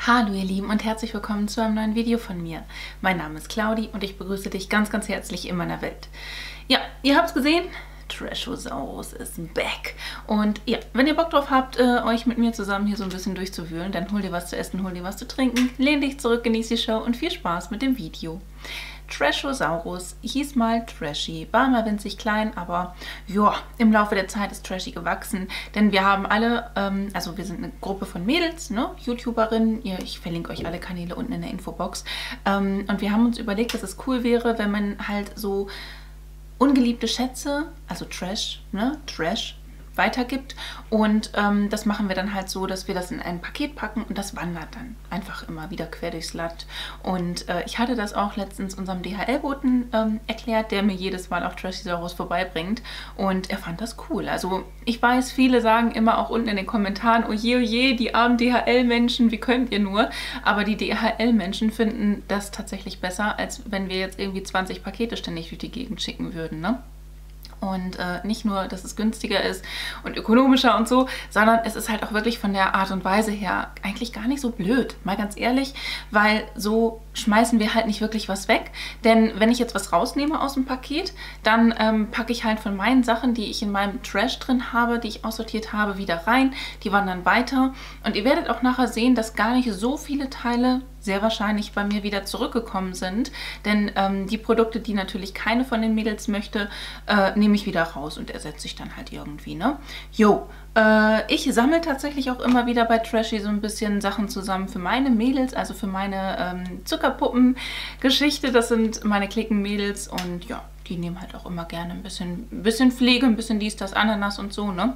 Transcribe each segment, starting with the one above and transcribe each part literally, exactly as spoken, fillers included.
Hallo ihr Lieben und herzlich willkommen zu einem neuen Video von mir. Mein Name ist Claudi und ich begrüße dich ganz, ganz herzlich in meiner Welt. Ja, ihr habt es gesehen, Trashosaurus ist back. Und ja, wenn ihr Bock drauf habt, äh, euch mit mir zusammen hier so ein bisschen durchzuwühlen, dann hol dir was zu essen, hol dir was zu trinken, lehn dich zurück, genieß die Show und viel Spaß mit dem Video. Trashosaurus hieß mal Trashy, war mal winzig klein, aber ja, im Laufe der Zeit ist Trashy gewachsen, denn wir haben alle, ähm, also wir sind eine Gruppe von Mädels, ne, YouTuberinnen, ihr, ich verlinke euch alle Kanäle unten in der Infobox, ähm, und wir haben uns überlegt, dass es cool wäre, wenn man halt so ungeliebte Schätze, also Trash, ne, Trash, weitergibt und ähm, das machen wir dann halt so, dass wir das in ein Paket packen und das wandert dann einfach immer wieder quer durchs Land. Und äh, ich hatte das auch letztens unserem D H L-Boten ähm, erklärt, der mir jedes Mal auch Trashosaurus vorbeibringt und er fand das cool. Also ich weiß, viele sagen immer auch unten in den Kommentaren, oh je, oh je, die armen D H L-Menschen, wie könnt ihr nur? Aber die D H L-Menschen finden das tatsächlich besser, als wenn wir jetzt irgendwie zwanzig Pakete ständig durch die Gegend schicken würden, ne? Und äh, nicht nur, dass es günstiger ist und ökonomischer und so, sondern es ist halt auch wirklich von der Art und Weise her eigentlich gar nicht so blöd. Mal ganz ehrlich, weil so schmeißen wir halt nicht wirklich was weg. Denn wenn ich jetzt was rausnehme aus dem Paket, dann ähm, packe ich halt von meinen Sachen, die ich in meinem Trash drin habe, die ich aussortiert habe, wieder rein. Die wandern weiter. Und ihr werdet auch nachher sehen, dass gar nicht so viele Teile sehr wahrscheinlich bei mir wieder zurückgekommen sind. Denn ähm, die Produkte, die natürlich keine von den Mädels möchte, äh, nehme ich wieder raus und ersetze ich dann halt irgendwie, ne? Jo, äh, ich sammle tatsächlich auch immer wieder bei Trashy so ein bisschen Sachen zusammen für meine Mädels, also für meine ähm, Zuckerpuppen-Geschichte. Das sind meine Klicken-Mädels und ja, die nehmen halt auch immer gerne ein bisschen, ein bisschen Pflege, ein bisschen dies, das, Ananas und so, ne?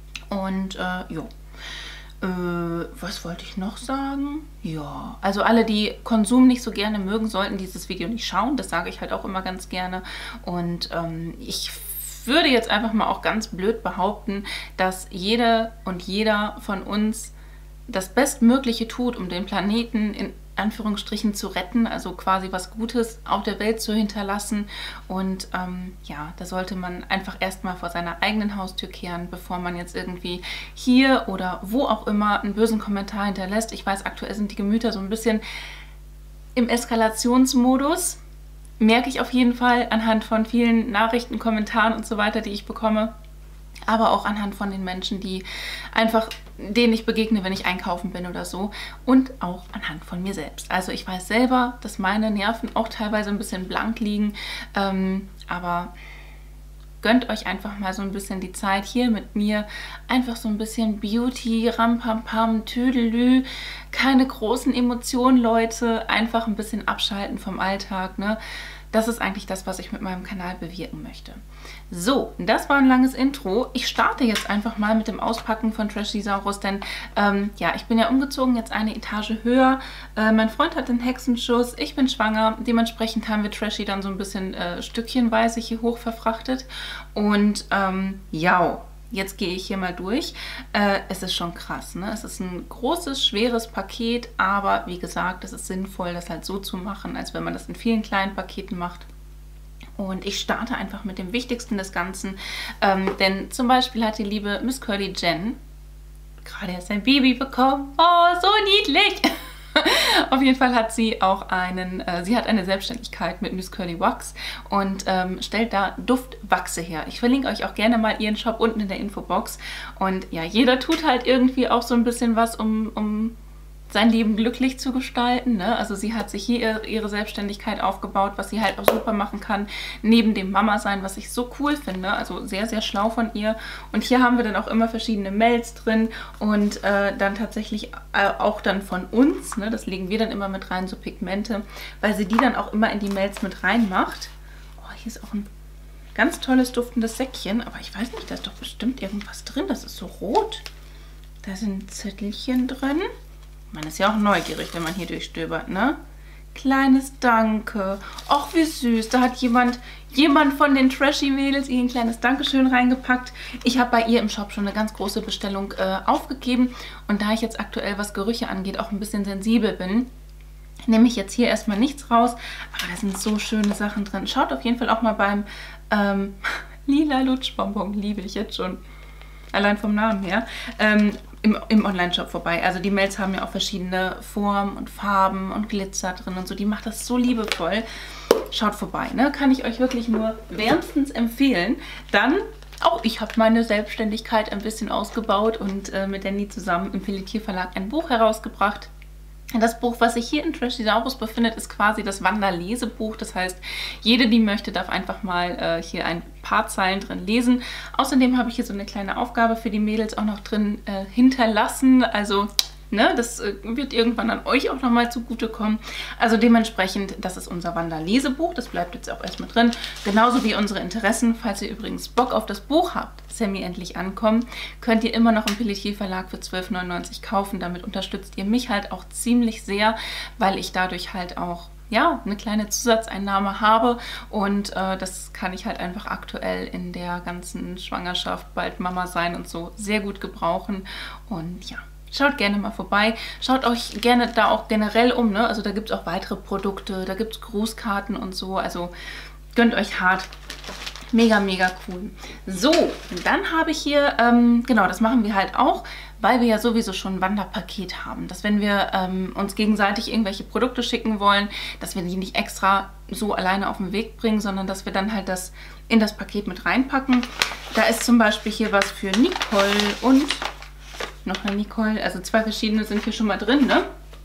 Und äh, jo. Äh, was wollte ich noch sagen? Ja, also alle, die Konsum nicht so gerne mögen, sollten dieses Video nicht schauen. Das sage ich halt auch immer ganz gerne. Und ähm, ich würde jetzt einfach mal auch ganz blöd behaupten, dass jede und jeder von uns das Bestmögliche tut, um den Planeten in Anführungsstrichen zu retten, also quasi was Gutes auf der Welt zu hinterlassen. Und ähm, ja, da sollte man einfach erstmal vor seiner eigenen Haustür kehren, bevor man jetzt irgendwie hier oder wo auch immer einen bösen Kommentar hinterlässt. Ich weiß, aktuell sind die Gemüter so ein bisschen im Eskalationsmodus. Merke ich auf jeden Fall anhand von vielen Nachrichten, Kommentaren und so weiter, die ich bekomme. Aber auch anhand von den Menschen, die einfach, denen ich begegne, wenn ich einkaufen bin oder so. Und auch anhand von mir selbst. Also ich weiß selber, dass meine Nerven auch teilweise ein bisschen blank liegen. Ähm, aber gönnt euch einfach mal so ein bisschen die Zeit hier mit mir. Einfach so ein bisschen Beauty, Rampampam, Tüdelü. Keine großen Emotionen, Leute. Einfach ein bisschen abschalten vom Alltag, ne? Das ist eigentlich das, was ich mit meinem Kanal bewirken möchte. So, das war ein langes Intro. Ich starte jetzt einfach mal mit dem Auspacken von Trashosaurus, denn ähm, ja, ich bin ja umgezogen, jetzt eine Etage höher. Äh, mein Freund hat den Hexenschuss, ich bin schwanger. Dementsprechend haben wir Trashy dann so ein bisschen äh, stückchenweise hier hoch verfrachtet. Und ähm, ja, jetzt gehe ich hier mal durch. Äh, es ist schon krass, ne? Es ist ein großes, schweres Paket, aber wie gesagt, es ist sinnvoll, das halt so zu machen, als wenn man das in vielen kleinen Paketen macht. Und ich starte einfach mit dem Wichtigsten des Ganzen, ähm, denn zum Beispiel hat die liebe Miss Curly Jen gerade erst ein Baby bekommen. Oh, so niedlich! Auf jeden Fall hat sie auch einen, äh, sie hat eine Selbstständigkeit mit Miss Curly Wax und ähm, stellt da Duftwachse her. Ich verlinke euch auch gerne mal ihren Shop unten in der Infobox. Und ja, jeder tut halt irgendwie auch so ein bisschen was, um, um sein Leben glücklich zu gestalten, ne? Also sie hat sich hier ihre Selbstständigkeit aufgebaut, was sie halt auch super machen kann, neben dem Mama-Sein, was ich so cool finde. Also sehr, sehr schlau von ihr. Und hier haben wir dann auch immer verschiedene Melds drin und äh, dann tatsächlich äh, auch dann von uns, ne? Das legen wir dann immer mit rein, so Pigmente, weil sie die dann auch immer in die Melds mit reinmacht. Oh, hier ist auch ein ganz tolles duftendes Säckchen, aber ich weiß nicht, da ist doch bestimmt irgendwas drin. Das ist so rot. Da sind Zettelchen drin. Man ist ja auch neugierig, wenn man hier durchstöbert, ne? Kleines Danke. Och, wie süß. Da hat jemand, jemand von den Trashy-Mädels ihr ein kleines Dankeschön reingepackt. Ich habe bei ihr im Shop schon eine ganz große Bestellung äh, aufgegeben. Und da ich jetzt aktuell, was Gerüche angeht, auch ein bisschen sensibel bin, nehme ich jetzt hier erstmal nichts raus. Aber da sind so schöne Sachen drin. Schaut auf jeden Fall auch mal beim ähm, lila Lutschbonbon, liebe ich jetzt schon. Allein vom Namen her. Ähm, im, im Online-Shop vorbei. Also die Melz haben ja auch verschiedene Formen und Farben und Glitzer drin und so. Die macht das so liebevoll. Schaut vorbei, ne? Kann ich euch wirklich nur wärmstens empfehlen. Dann, auch ich habe meine Selbstständigkeit ein bisschen ausgebaut und äh, mit Danny zusammen im Pelletier Verlag ein Buch herausgebracht. Das Buch, was sich hier in Trashysaurus befindet, ist quasi das Wanderlesebuch. Das heißt, jede, die möchte, darf einfach mal äh, hier ein paar Zeilen drin lesen. Außerdem habe ich hier so eine kleine Aufgabe für die Mädels auch noch drin äh, hinterlassen. Also, ne, das äh, wird irgendwann an euch auch nochmal zugutekommen. Also dementsprechend, das ist unser Wanderlesebuch. Das bleibt jetzt auch erstmal drin. Genauso wie unsere Interessen. Falls ihr übrigens Bock auf das Buch habt, Sammy endlich ankommen, könnt ihr immer noch im Pelletier Verlag für zwölf neunundneunzig kaufen. Damit unterstützt ihr mich halt auch ziemlich sehr, weil ich dadurch halt auch ja, eine kleine Zusatzeinnahme habe und äh, das kann ich halt einfach aktuell in der ganzen Schwangerschaft, bald Mama sein und so sehr gut gebrauchen und ja. Schaut gerne mal vorbei. Schaut euch gerne da auch generell um, ne? Also da gibt es auch weitere Produkte, da gibt es Grußkarten und so. Also gönnt euch hart. Mega, mega cool. So, dann habe ich hier, ähm, genau, das machen wir halt auch, weil wir ja sowieso schon ein Wanderpaket haben. Dass wenn wir ähm, uns gegenseitig irgendwelche Produkte schicken wollen, dass wir die nicht extra so alleine auf den Weg bringen, sondern dass wir dann halt das in das Paket mit reinpacken. Da ist zum Beispiel hier was für Nicole und noch eine Nicole. Also zwei verschiedene sind hier schon mal drin, ne?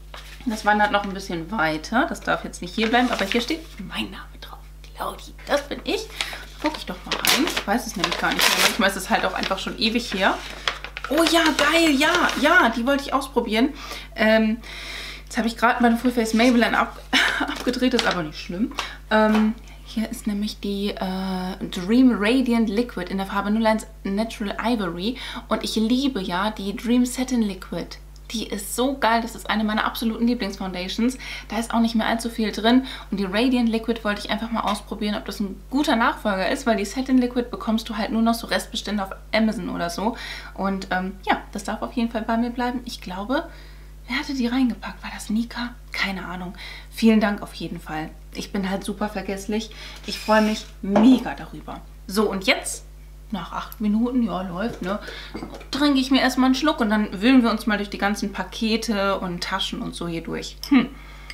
Das wandert noch ein bisschen weiter. Das darf jetzt nicht hier bleiben, aber hier steht mein Name drauf. Claudi, das bin ich. Gucke ich doch mal rein. Ich weiß es nämlich gar nicht mehr. Manchmal ist es halt auch einfach schon ewig her. Oh ja, geil, ja, ja, die wollte ich ausprobieren. Ähm, jetzt habe ich gerade meine Full Face Maybelline ab, abgedreht, ist aber nicht schlimm. Ähm, hier ist nämlich die äh, Dream Radiant Liquid in der Farbe null eins Natural Ivory. Und ich liebe ja die Dream Satin Liquid. Die ist so geil, das ist eine meiner absoluten Lieblingsfoundations. Da ist auch nicht mehr allzu viel drin. Und die Radiant Liquid wollte ich einfach mal ausprobieren, ob das ein guter Nachfolger ist, weil die Satin Liquid bekommst du halt nur noch so Restbestände auf Amazon oder so. Und ähm, ja, das darf auf jeden Fall bei mir bleiben. Ich glaube, wer hatte die reingepackt? War das Nika? Keine Ahnung. Vielen Dank auf jeden Fall. Ich bin halt super vergesslich. Ich freue mich mega darüber. So, und jetzt, nach acht Minuten, ja, läuft, ne, trinke ich mir erstmal einen Schluck und dann wühlen wir uns mal durch die ganzen Pakete und Taschen und so hier durch. Hm.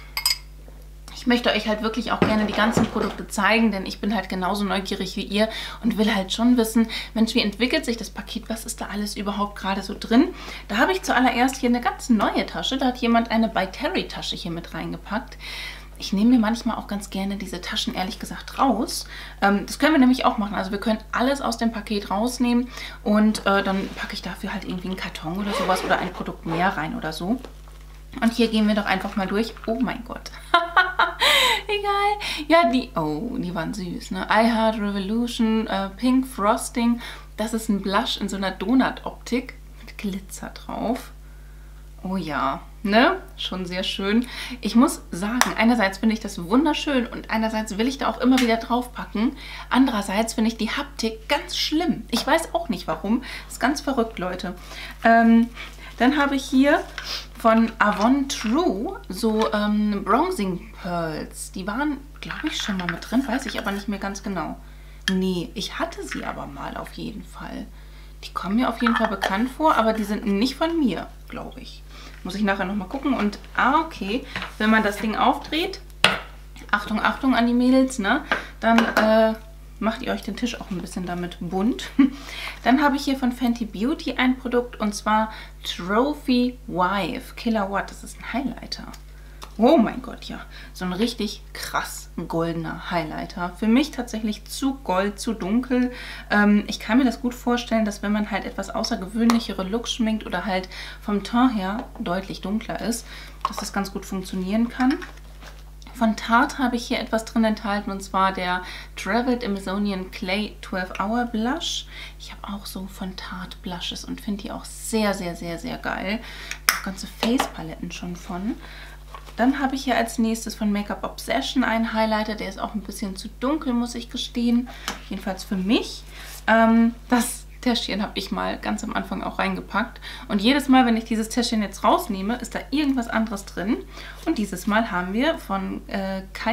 Ich möchte euch halt wirklich auch gerne die ganzen Produkte zeigen, denn ich bin halt genauso neugierig wie ihr und will halt schon wissen, Mensch, wie entwickelt sich das Paket? Was ist da alles überhaupt gerade so drin? Da habe ich zuallererst hier eine ganz neue Tasche. Da hat jemand eine By Terry Tasche hier mit reingepackt. Ich nehme mir manchmal auch ganz gerne diese Taschen, ehrlich gesagt, raus. Ähm, das können wir nämlich auch machen. Also wir können alles aus dem Paket rausnehmen und äh, dann packe ich dafür halt irgendwie einen Karton oder sowas oder ein Produkt mehr rein oder so. Und hier gehen wir doch einfach mal durch. Oh mein Gott. Egal. Ja, die, oh, die waren süß, ne? I Heart Revolution äh, Pink Frosting. Das ist ein Blush in so einer Donut-Optik mit Glitzer drauf. Oh ja, ne? Schon sehr schön. Ich muss sagen, einerseits finde ich das wunderschön und einerseits will ich da auch immer wieder draufpacken. Andererseits finde ich die Haptik ganz schlimm. Ich weiß auch nicht warum. Das ist ganz verrückt, Leute. Ähm, dann habe ich hier von Avon True so ähm, Bronzing Pearls. Die waren, glaube ich, schon mal mit drin, weiß ich aber nicht mehr ganz genau. Nee, ich hatte sie aber mal auf jeden Fall. Die kommen mir auf jeden Fall bekannt vor, aber die sind nicht von mir, glaube ich. Muss ich nachher nochmal gucken. Und, ah, okay, wenn man das Ding aufdreht, Achtung, Achtung an die Mädels, ne? Dann äh, macht ihr euch den Tisch auch ein bisschen damit bunt. Dann habe ich hier von Fenty Beauty ein Produkt und zwar Trophy Wife Killer Watt. Das ist ein Highlighter. Oh mein Gott, ja. So ein richtig krass goldener Highlighter. Für mich tatsächlich zu gold, zu dunkel. Ähm, ich kann mir das gut vorstellen, dass wenn man halt etwas außergewöhnlichere Looks schminkt oder halt vom Ton her deutlich dunkler ist, dass das ganz gut funktionieren kann. Von Tarte habe ich hier etwas drin enthalten und zwar der Traveled Amazonian Clay zwölf Hour Blush. Ich habe auch so von Tarte Blushes und finde die auch sehr, sehr, sehr, sehr geil. Auch ganze Face-Paletten schon von. Dann habe ich hier als nächstes von Makeup Obsession einen Highlighter. Der ist auch ein bisschen zu dunkel, muss ich gestehen. Jedenfalls für mich. Ähm, das Täschchen habe ich mal ganz am Anfang auch reingepackt. Und jedes Mal, wenn ich dieses Täschchen jetzt rausnehme, ist da irgendwas anderes drin. Und dieses Mal haben wir von äh, Kind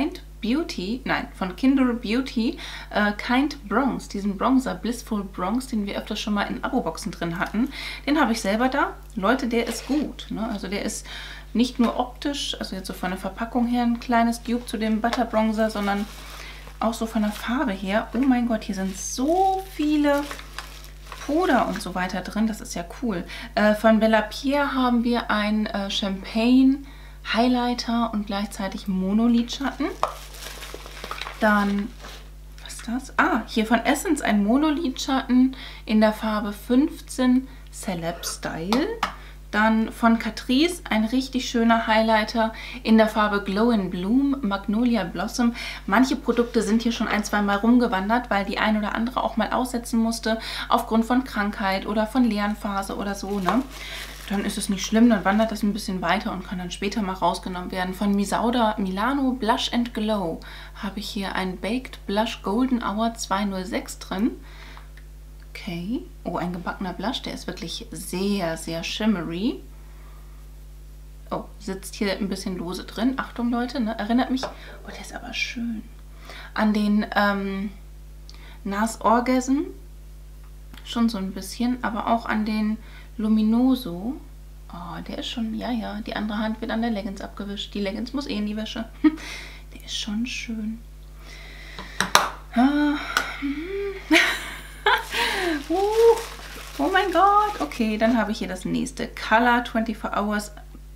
Beauty, nein, von Kindle Beauty, äh, Kind Bronze, diesen Bronzer, Blissful Bronze, den wir öfters schon mal in Abo-Boxen drin hatten. Den habe ich selber da. Leute, der ist gut, ne? Also der ist nicht nur optisch, also jetzt so von der Verpackung her ein kleines Dupe zu dem Butter Bronzer, sondern auch so von der Farbe her. Oh mein Gott, hier sind so viele Puder und so weiter drin. Das ist ja cool. Äh, von Bella Pierre haben wir ein äh, Champagne Highlighter und gleichzeitig Monolidschatten. Dann, was ist das? Ah, hier von Essence ein Monolidschatten in der Farbe fünfzehn Celeb Style. Dann von Catrice ein richtig schöner Highlighter in der Farbe Glow in Bloom, Magnolia Blossom. Manche Produkte sind hier schon ein, zwei Mal rumgewandert, weil die ein oder andere auch mal aussetzen musste, aufgrund von Krankheit oder von Lernphase oder so, ne? Dann ist es nicht schlimm, dann wandert das ein bisschen weiter und kann dann später mal rausgenommen werden. Von Misauda Milano Blush and Glow habe ich hier ein Baked Blush Golden Hour zweihundertsechs drin. Okay. Oh, ein gebackener Blush, der ist wirklich sehr, sehr shimmery. Oh, sitzt hier ein bisschen lose drin. Achtung, Leute, ne? Erinnert mich, oh, der ist aber schön, an den ähm, Nas Orgasm. Schon so ein bisschen, aber auch an den Luminoso. Oh, der ist schon, ja, ja, die andere Hand wird an der Leggings abgewischt. Die Leggings muss eh in die Wäsche. Der ist schon schön. Ah, uh, oh mein Gott. Okay, dann habe ich hier das nächste. Color vierundzwanzig Hours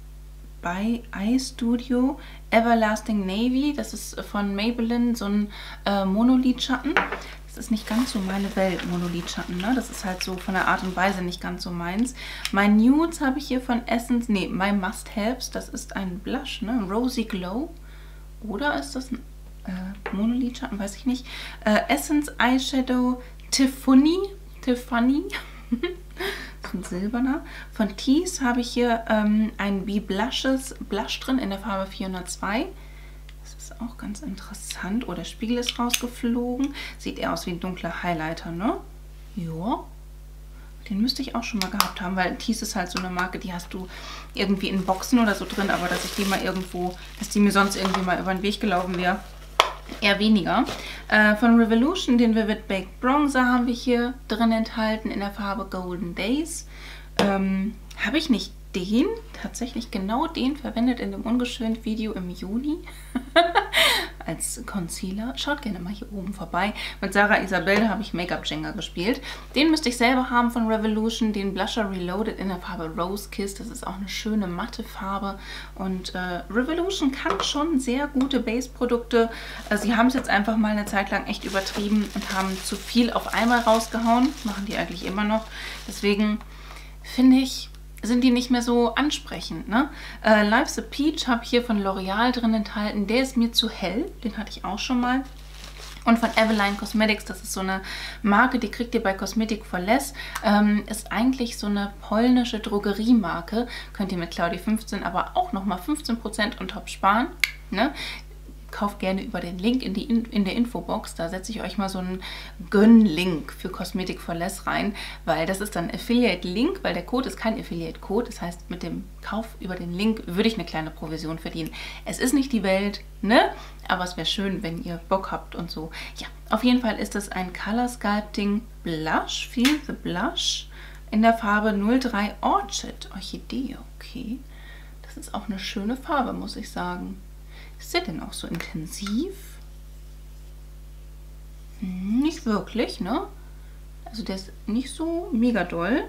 by Eye Studio Everlasting Navy. Das ist von Maybelline so ein äh, Monolidschatten. Das ist nicht ganz so meine Welt, Monolidschatten, ne? Das ist halt so von der Art und Weise nicht ganz so meins. Mein Nudes habe ich hier von Essence, nee, My Must Haves. Das ist ein Blush, ne? Rosy Glow. Oder ist das ein äh, Monolidschatten? Weiß ich nicht. Äh, Essence Eyeshadow Tiffany. Tiffany. Das ist ein silberner. Von Tease habe ich hier ähm, ein Be Blushes Blush drin in der Farbe vierhundertzwei. Das ist auch ganz interessant. Oh, der Spiegel ist rausgeflogen. Sieht eher aus wie ein dunkler Highlighter, ne? Ja. Den müsste ich auch schon mal gehabt haben, weil Tease ist halt so eine Marke, die hast du irgendwie in Boxen oder so drin, aber dass ich die mal irgendwo, dass die mir sonst irgendwie mal über den Weg gelaufen wäre, eher weniger. Äh, von Revolution, den Vivid Baked Bronzer haben wir hier drin enthalten in der Farbe Golden Days. Ähm, habe ich nicht den, tatsächlich genau den verwendet in dem ungeschönt Video im Juni als Concealer. Schaut gerne mal hier oben vorbei. Mit Sarah Isabel habe ich Make-up Jenga gespielt. Den müsste ich selber haben von Revolution, den Blusher Reloaded in der Farbe Rose Kiss. Das ist auch eine schöne matte Farbe und äh, Revolution kann schon sehr gute Base-Produkte. Äh, sie haben es jetzt einfach mal eine Zeit lang echt übertrieben und haben zu viel auf einmal rausgehauen. Machen die eigentlich immer noch. Deswegen finde ich, sind die nicht mehr so ansprechend, ne? Äh, Life's a Peach habe ich hier von L'Oreal drin enthalten. Der ist mir zu hell. Den hatte ich auch schon mal. Und von Eveline Cosmetics, das ist so eine Marke, die kriegt ihr bei Cosmetic for Less. Ähm, ist eigentlich so eine polnische Drogeriemarke. Könnt ihr mit Claudi fünfzehn aber auch nochmal fünfzehn Prozent on top sparen, ne? Kauft gerne über den Link in, die in, in der Infobox. Da setze ich euch mal so einen Gönn-Link für Cosmetic for Less rein, weil das ist dann Affiliate-Link, weil der Code ist kein Affiliate-Code. Das heißt, mit dem Kauf über den Link würde ich eine kleine Provision verdienen. Es ist nicht die Welt, ne? Aber es wäre schön, wenn ihr Bock habt und so. Ja, auf jeden Fall ist das ein Color Sculpting Blush, Feel the Blush, in der Farbe null drei Orchid, Orchidee, okay. Das ist auch eine schöne Farbe, muss ich sagen. Ist der denn auch so intensiv? Hm, nicht wirklich, ne? Also der ist nicht so mega doll.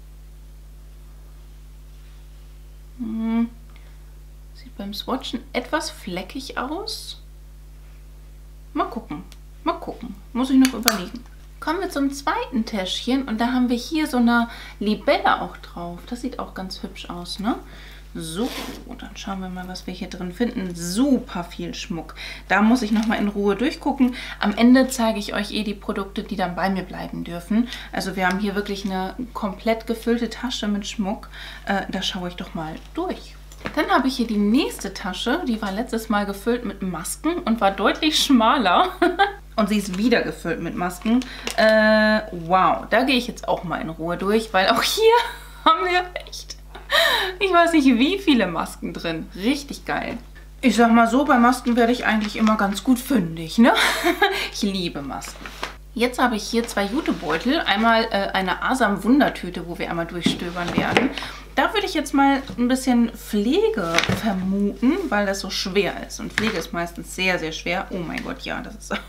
Hm. Sieht beim Swatchen etwas fleckig aus. Mal gucken, mal gucken. Muss ich noch überlegen. Kommen wir zum zweiten Täschchen und da haben wir hier so eine Libelle auch drauf. Das sieht auch ganz hübsch aus, ne? So, dann schauen wir mal, was wir hier drin finden. Super viel Schmuck. Da muss ich nochmal in Ruhe durchgucken. Am Ende zeige ich euch eh die Produkte, die dann bei mir bleiben dürfen. Also wir haben hier wirklich eine komplett gefüllte Tasche mit Schmuck. Äh, da schaue ich doch mal durch. Dann habe ich hier die nächste Tasche. Die war letztes Mal gefüllt mit Masken und war deutlich schmaler. Und sie ist wieder gefüllt mit Masken. Äh, wow, da gehe ich jetzt auch mal in Ruhe durch, weil auch hier haben wir echt... Ich weiß nicht, wie viele Masken drin. Richtig geil. Ich sag mal so, bei Masken werde ich eigentlich immer ganz gut fündig, ne? Ich liebe Masken. Jetzt habe ich hier zwei Jutebeutel. Einmal äh, eine Asam-Wundertüte, wo wir einmal durchstöbern werden. Da würde ich jetzt mal ein bisschen Pflege vermuten, weil das so schwer ist. Und Pflege ist meistens sehr, sehr schwer. Oh mein Gott, ja, das ist...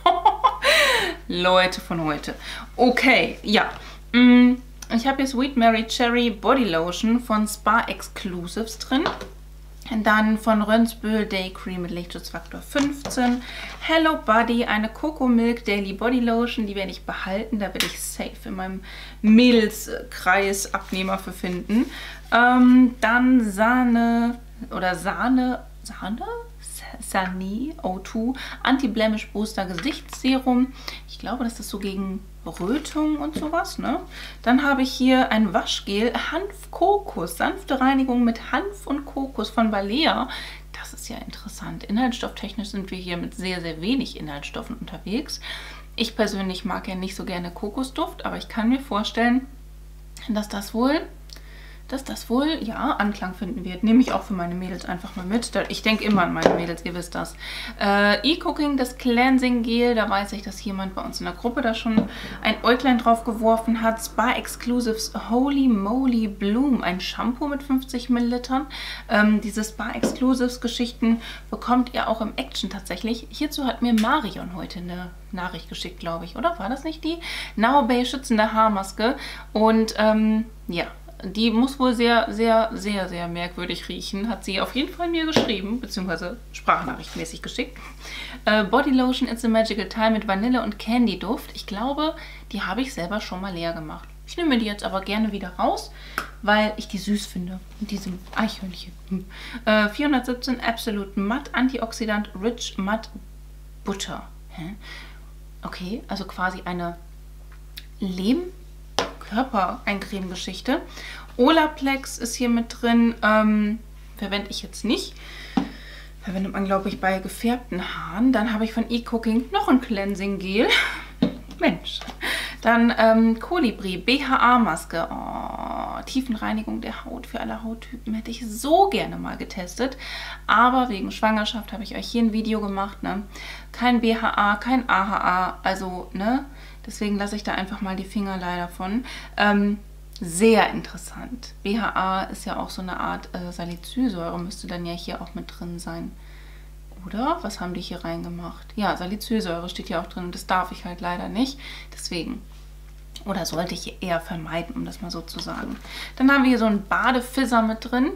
Leute von heute. Okay, ja. Ich habe hier Sweet Mary Cherry Body Lotion von Spa Exclusives drin. Dann von Rönsbühl Day Cream mit Lichtschutzfaktor fünfzehn. Hello Buddy, eine Coco Milk Daily Body Lotion. Die werde ich behalten. Da werde ich safe in meinem Mädelskreis Abnehmer für finden. Ähm, dann Sahne oder Sahne, Sahne? Sani O zwei Anti-Blemish Booster Gesichtsserum. Ich glaube, das ist so gegen Rötung und sowas, ne? Dann habe ich hier ein Waschgel Hanf-Kokos. Sanfte Reinigung mit Hanf und Kokos von Balea. Das ist ja interessant. Inhaltsstofftechnisch sind wir hier mit sehr, sehr wenig Inhaltsstoffen unterwegs. Ich persönlich mag ja nicht so gerne Kokosduft, aber ich kann mir vorstellen, dass das wohl... dass das wohl, ja, Anklang finden wird. Nehme ich auch für meine Mädels einfach mal mit. Ich denke immer an meine Mädels, ihr wisst das. Äh, E-Cooking, das Cleansing Gel, da weiß ich, dass jemand bei uns in der Gruppe da schon ein Äuglein drauf geworfen hat. Spa Exclusives Holy Moly Bloom, ein Shampoo mit fünfzig Millilitern. Ähm, diese Spa Exclusives Geschichten bekommt ihr auch im Action tatsächlich. Hierzu hat mir Marion heute eine Nachricht geschickt, glaube ich, oder? War das nicht die? Now Bay schützende Haarmaske. Und, ähm, ja. Die muss wohl sehr, sehr, sehr, sehr merkwürdig riechen. Hat sie auf jeden Fall mir geschrieben, beziehungsweise sprachnachrichtmäßig geschickt. Äh, Body Lotion It's a Magical Time mit Vanille und Candy Duft. Ich glaube, die habe ich selber schon mal leer gemacht. Ich nehme die jetzt aber gerne wieder raus, weil ich die süß finde. Mit diesem Eichhörnchen. Hm. Äh, vierhundertsiebzehn Absolute Matte Antioxidant Rich Matte Butter. Hä? Okay, also quasi eine Lehm- Körpereincreme-Geschichte. Olaplex ist hier mit drin. Ähm, verwende ich jetzt nicht. Verwendet man, glaube ich, bei gefärbten Haaren. Dann habe ich von E-Cooking noch ein Cleansing Gel. Mensch. Dann ähm, Kolibri B H A-Maske. Oh, Tiefenreinigung der Haut für alle Hauttypen. Hätte ich so gerne mal getestet. Aber wegen Schwangerschaft habe ich euch hier ein Video gemacht. Ne? Kein B H A, kein A H A. Also, ne? Deswegen lasse ich da einfach mal die Finger leider von. Ähm, sehr interessant. B H A ist ja auch so eine Art äh, Salicylsäure. Müsste dann ja hier auch mit drin sein. Oder? Was haben die hier reingemacht? Ja, Salicylsäure steht hier auch drin. Das darf ich halt leider nicht. Deswegen. Oder sollte ich eher vermeiden, um das mal so zu sagen. Dann haben wir hier so einen Badefisser mit drin.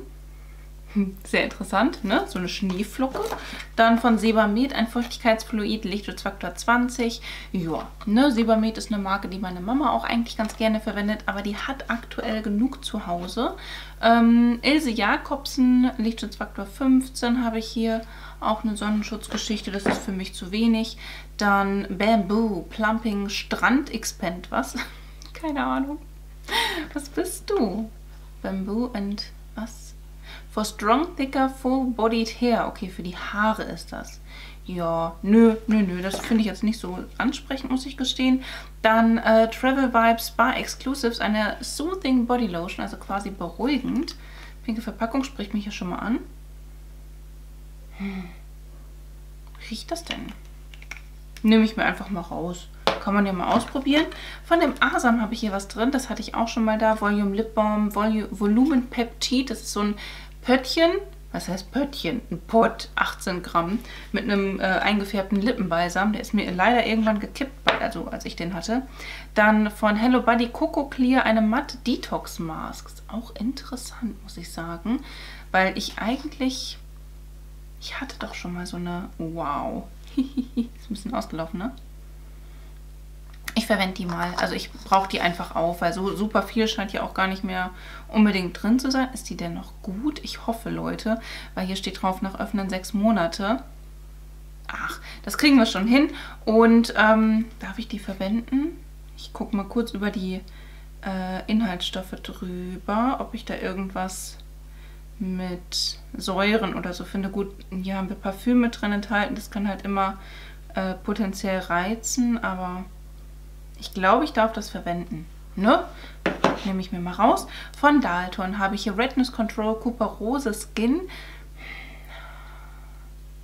Sehr interessant, ne? So eine Schneeflocke. Dann von Sebamed ein Feuchtigkeitsfluid, Lichtschutzfaktor zwanzig. Ja, ne? Sebamed ist eine Marke, die meine Mama auch eigentlich ganz gerne verwendet, aber die hat aktuell genug zu Hause. Ähm, Ilse Jacobsen, Lichtschutzfaktor fünfzehn habe ich hier. Auch eine Sonnenschutzgeschichte, das ist für mich zu wenig. Dann Bamboo Plumping Strand Expand, was? Keine Ahnung. Was bist du? Bamboo and was? For strong, thicker, full-bodied hair. Okay, für die Haare ist das. Ja, nö, nö, nö. Das finde ich jetzt nicht so ansprechend, muss ich gestehen. Dann äh, Travel Vibes Spa Exclusives, eine Soothing Body Lotion, also quasi beruhigend. Pinke Verpackung spricht mich ja schon mal an. Hm. Riecht das denn? Nehme ich mir einfach mal raus. Kann man ja mal ausprobieren. Von dem Asam habe ich hier was drin. Das hatte ich auch schon mal da. Volume Lip Balm, Volu Volumen Peptide. Das ist so ein Pöttchen. Was heißt Pöttchen? Ein Pot, achtzehn Gramm. Mit einem äh, eingefärbten Lippenbalsam. Der ist mir leider irgendwann gekippt, also als ich den hatte. Dann von Hello Buddy Coco Clear eine Matte Detox Mask. Ist auch interessant, muss ich sagen. Weil ich eigentlich... Ich hatte doch schon mal so eine... Wow. Ist ein bisschen ausgelaufen, ne? Ich verwende die mal. Also ich brauche die einfach auf, weil so super viel scheint ja auch gar nicht mehr unbedingt drin zu sein. Ist die denn noch gut? Ich hoffe, Leute. Weil hier steht drauf, nach Öffnen sechs Monate. Ach, das kriegen wir schon hin. Und ähm, darf ich die verwenden? Ich gucke mal kurz über die äh, Inhaltsstoffe drüber, ob ich da irgendwas mit Säuren oder so finde. Gut, hier haben wir Parfüm mit drin enthalten. Das kann halt immer äh, potenziell reizen, aber ich glaube, ich darf das verwenden. Ne? Nehme ich mir mal raus. Von Dalton habe ich hier Redness Control Cooper Rose Skin.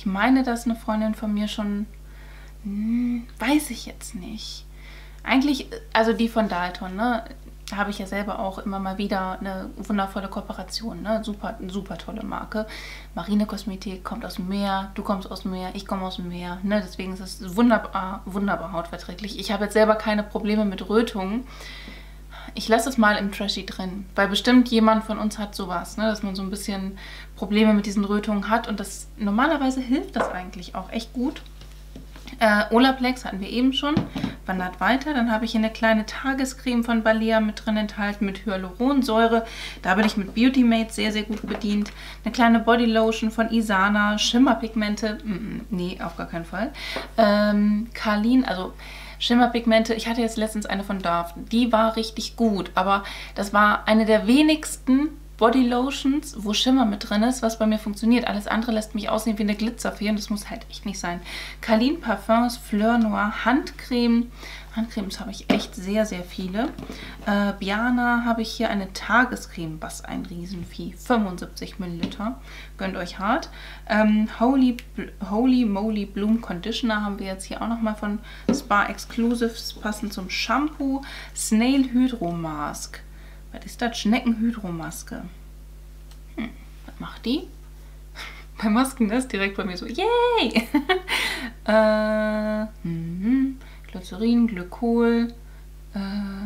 Ich meine, dass eine Freundin von mir schon... Hm, weiß ich jetzt nicht. Eigentlich, also die von Dalton, ne? Habe ich ja selber auch immer mal wieder eine wundervolle Kooperation, ne? Super, super tolle Marke. Marine Kosmetik kommt aus dem Meer, du kommst aus dem Meer, ich komme aus dem Meer, ne? Deswegen ist es wunderbar, wunderbar hautverträglich. Ich habe jetzt selber keine Probleme mit Rötungen. Ich lasse es mal im Trashy drin, weil bestimmt jemand von uns hat sowas, ne? Dass man so ein bisschen Probleme mit diesen Rötungen hat und das normalerweise hilft das eigentlich auch echt gut. Äh, Olaplex hatten wir eben schon, wandert weiter. Dann habe ich hier eine kleine Tagescreme von Balea mit drin enthalten mit Hyaluronsäure. Da bin ich mit Beauty Mate sehr, sehr gut bedient. Eine kleine Body Lotion von Isana, Schimmerpigmente, mm, nee, auf gar keinen Fall. Ähm, Carlin, also Schimmerpigmente, ich hatte jetzt letztens eine von Dove, die war richtig gut, aber das war eine der wenigsten Body Lotions, wo Schimmer mit drin ist, was bei mir funktioniert. Alles andere lässt mich aussehen wie eine Glitzerfee und das muss halt echt nicht sein. Carlin Parfums, Fleur Noir, Handcreme. Handcremes habe ich echt sehr, sehr viele. Äh, Biana habe ich hier eine Tagescreme, was ein Riesenvieh. fünfundsiebzig Milliliter. Gönnt euch hart. Ähm, Holy, Holy Moly Bloom Conditioner haben wir jetzt hier auch nochmal von Spa Exclusives, passend zum Shampoo. Snail Hydro Mask. Was ist das? Schneckenhydromaske. Hm, was macht die? Bei Masken ist direkt bei mir so, yay! äh, mhm. Glycerin, Glykol. Äh,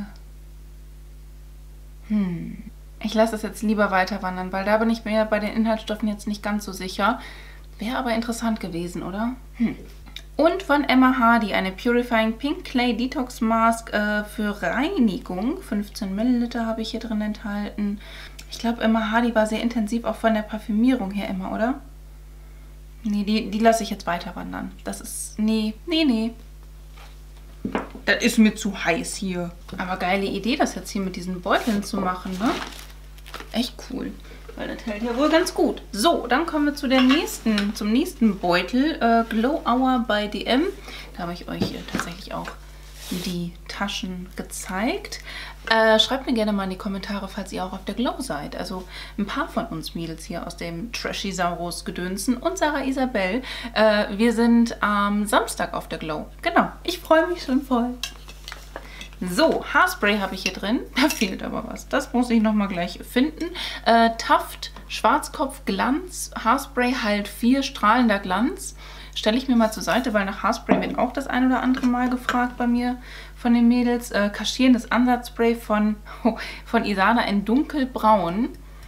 hm. Ich lasse das jetzt lieber weiter wandern, weil da bin ich mir bei den Inhaltsstoffen jetzt nicht ganz so sicher. Wäre aber interessant gewesen, oder? Hm. Und von Emma Hardy eine Purifying Pink Clay Detox Mask äh, für Reinigung. fünfzehn Milliliter habe ich hier drin enthalten. Ich glaube, Emma Hardy war sehr intensiv auch von der Parfümierung her immer, oder? Nee, die, die lasse ich jetzt weiter wandern. Das ist... Nee, nee, nee. Das ist mir zu heiß hier. Aber geile Idee, das jetzt hier mit diesen Beuteln zu machen, ne? Echt cool. Weil das hält ja wohl ganz gut. So, dann kommen wir zu der nächsten, zum nächsten Beutel. Äh, Glow Hour bei D M. Da habe ich euch äh, tatsächlich auch die Taschen gezeigt. Äh, schreibt mir gerne mal in die Kommentare, falls ihr auch auf der Glow seid. Also ein paar von uns Mädels hier aus dem Trashy-Saurus-Gedönsen und Sarah Isabel. Äh, wir sind am Samstag auf der Glow. Genau, ich freue mich schon voll. So, Haarspray habe ich hier drin. Da fehlt aber was. Das muss ich nochmal gleich finden. Äh, Taft Schwarzkopf Glanz. Haarspray halt vier strahlender Glanz. Stelle ich mir mal zur Seite, weil nach Haarspray wird auch das ein oder andere Mal gefragt bei mir von den Mädels. Äh, Kaschierendes Ansatzspray von, oh, von Isana in dunkelbraun.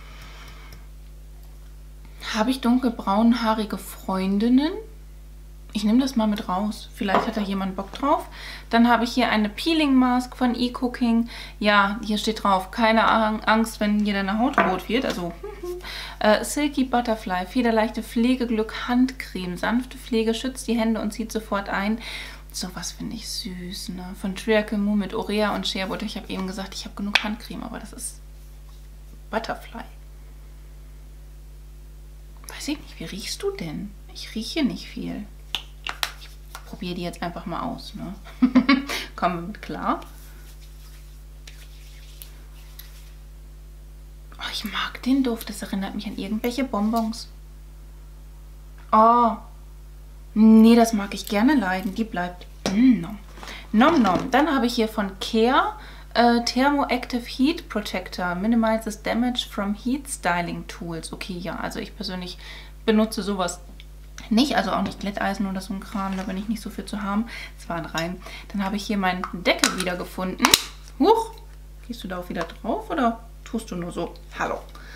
Habe ich dunkelbraunhaarige Freundinnen? Ich nehme das mal mit raus. Vielleicht hat da jemand Bock drauf. Dann habe ich hier eine Peeling Mask von eCooking. Ja, hier steht drauf, keine Angst, wenn hier deine Haut rot wird. Also äh, Silky Butterfly, federleichte Pflegeglück Handcreme. Sanfte Pflege, schützt die Hände und zieht sofort ein. Sowas finde ich süß, ne? Von Triacamu mit Urea und Shea Butter. Ich habe eben gesagt, ich habe genug Handcreme, aber das ist Butterfly. Weiß ich nicht, wie riechst du denn? Ich rieche nicht viel. Probiere die jetzt einfach mal aus. Ne? Kommen wir mit klar. Oh, ich mag den Duft. Das erinnert mich an irgendwelche Bonbons. Oh. Nee, das mag ich gerne leiden. Die bleibt. Mm, nom. Nom nom. Dann habe ich hier von Care äh, Thermoactive Heat Protector. Minimizes Damage from Heat Styling Tools. Okay, ja. Also ich persönlich benutze sowas nicht, also auch nicht Glätteisen oder so ein Kram, da bin ich nicht so viel zu haben. Das war ein Reim. Dann habe ich hier meinen Deckel wieder gefunden. Huch, gehst du da auch wieder drauf oder tust du nur so? Hallo.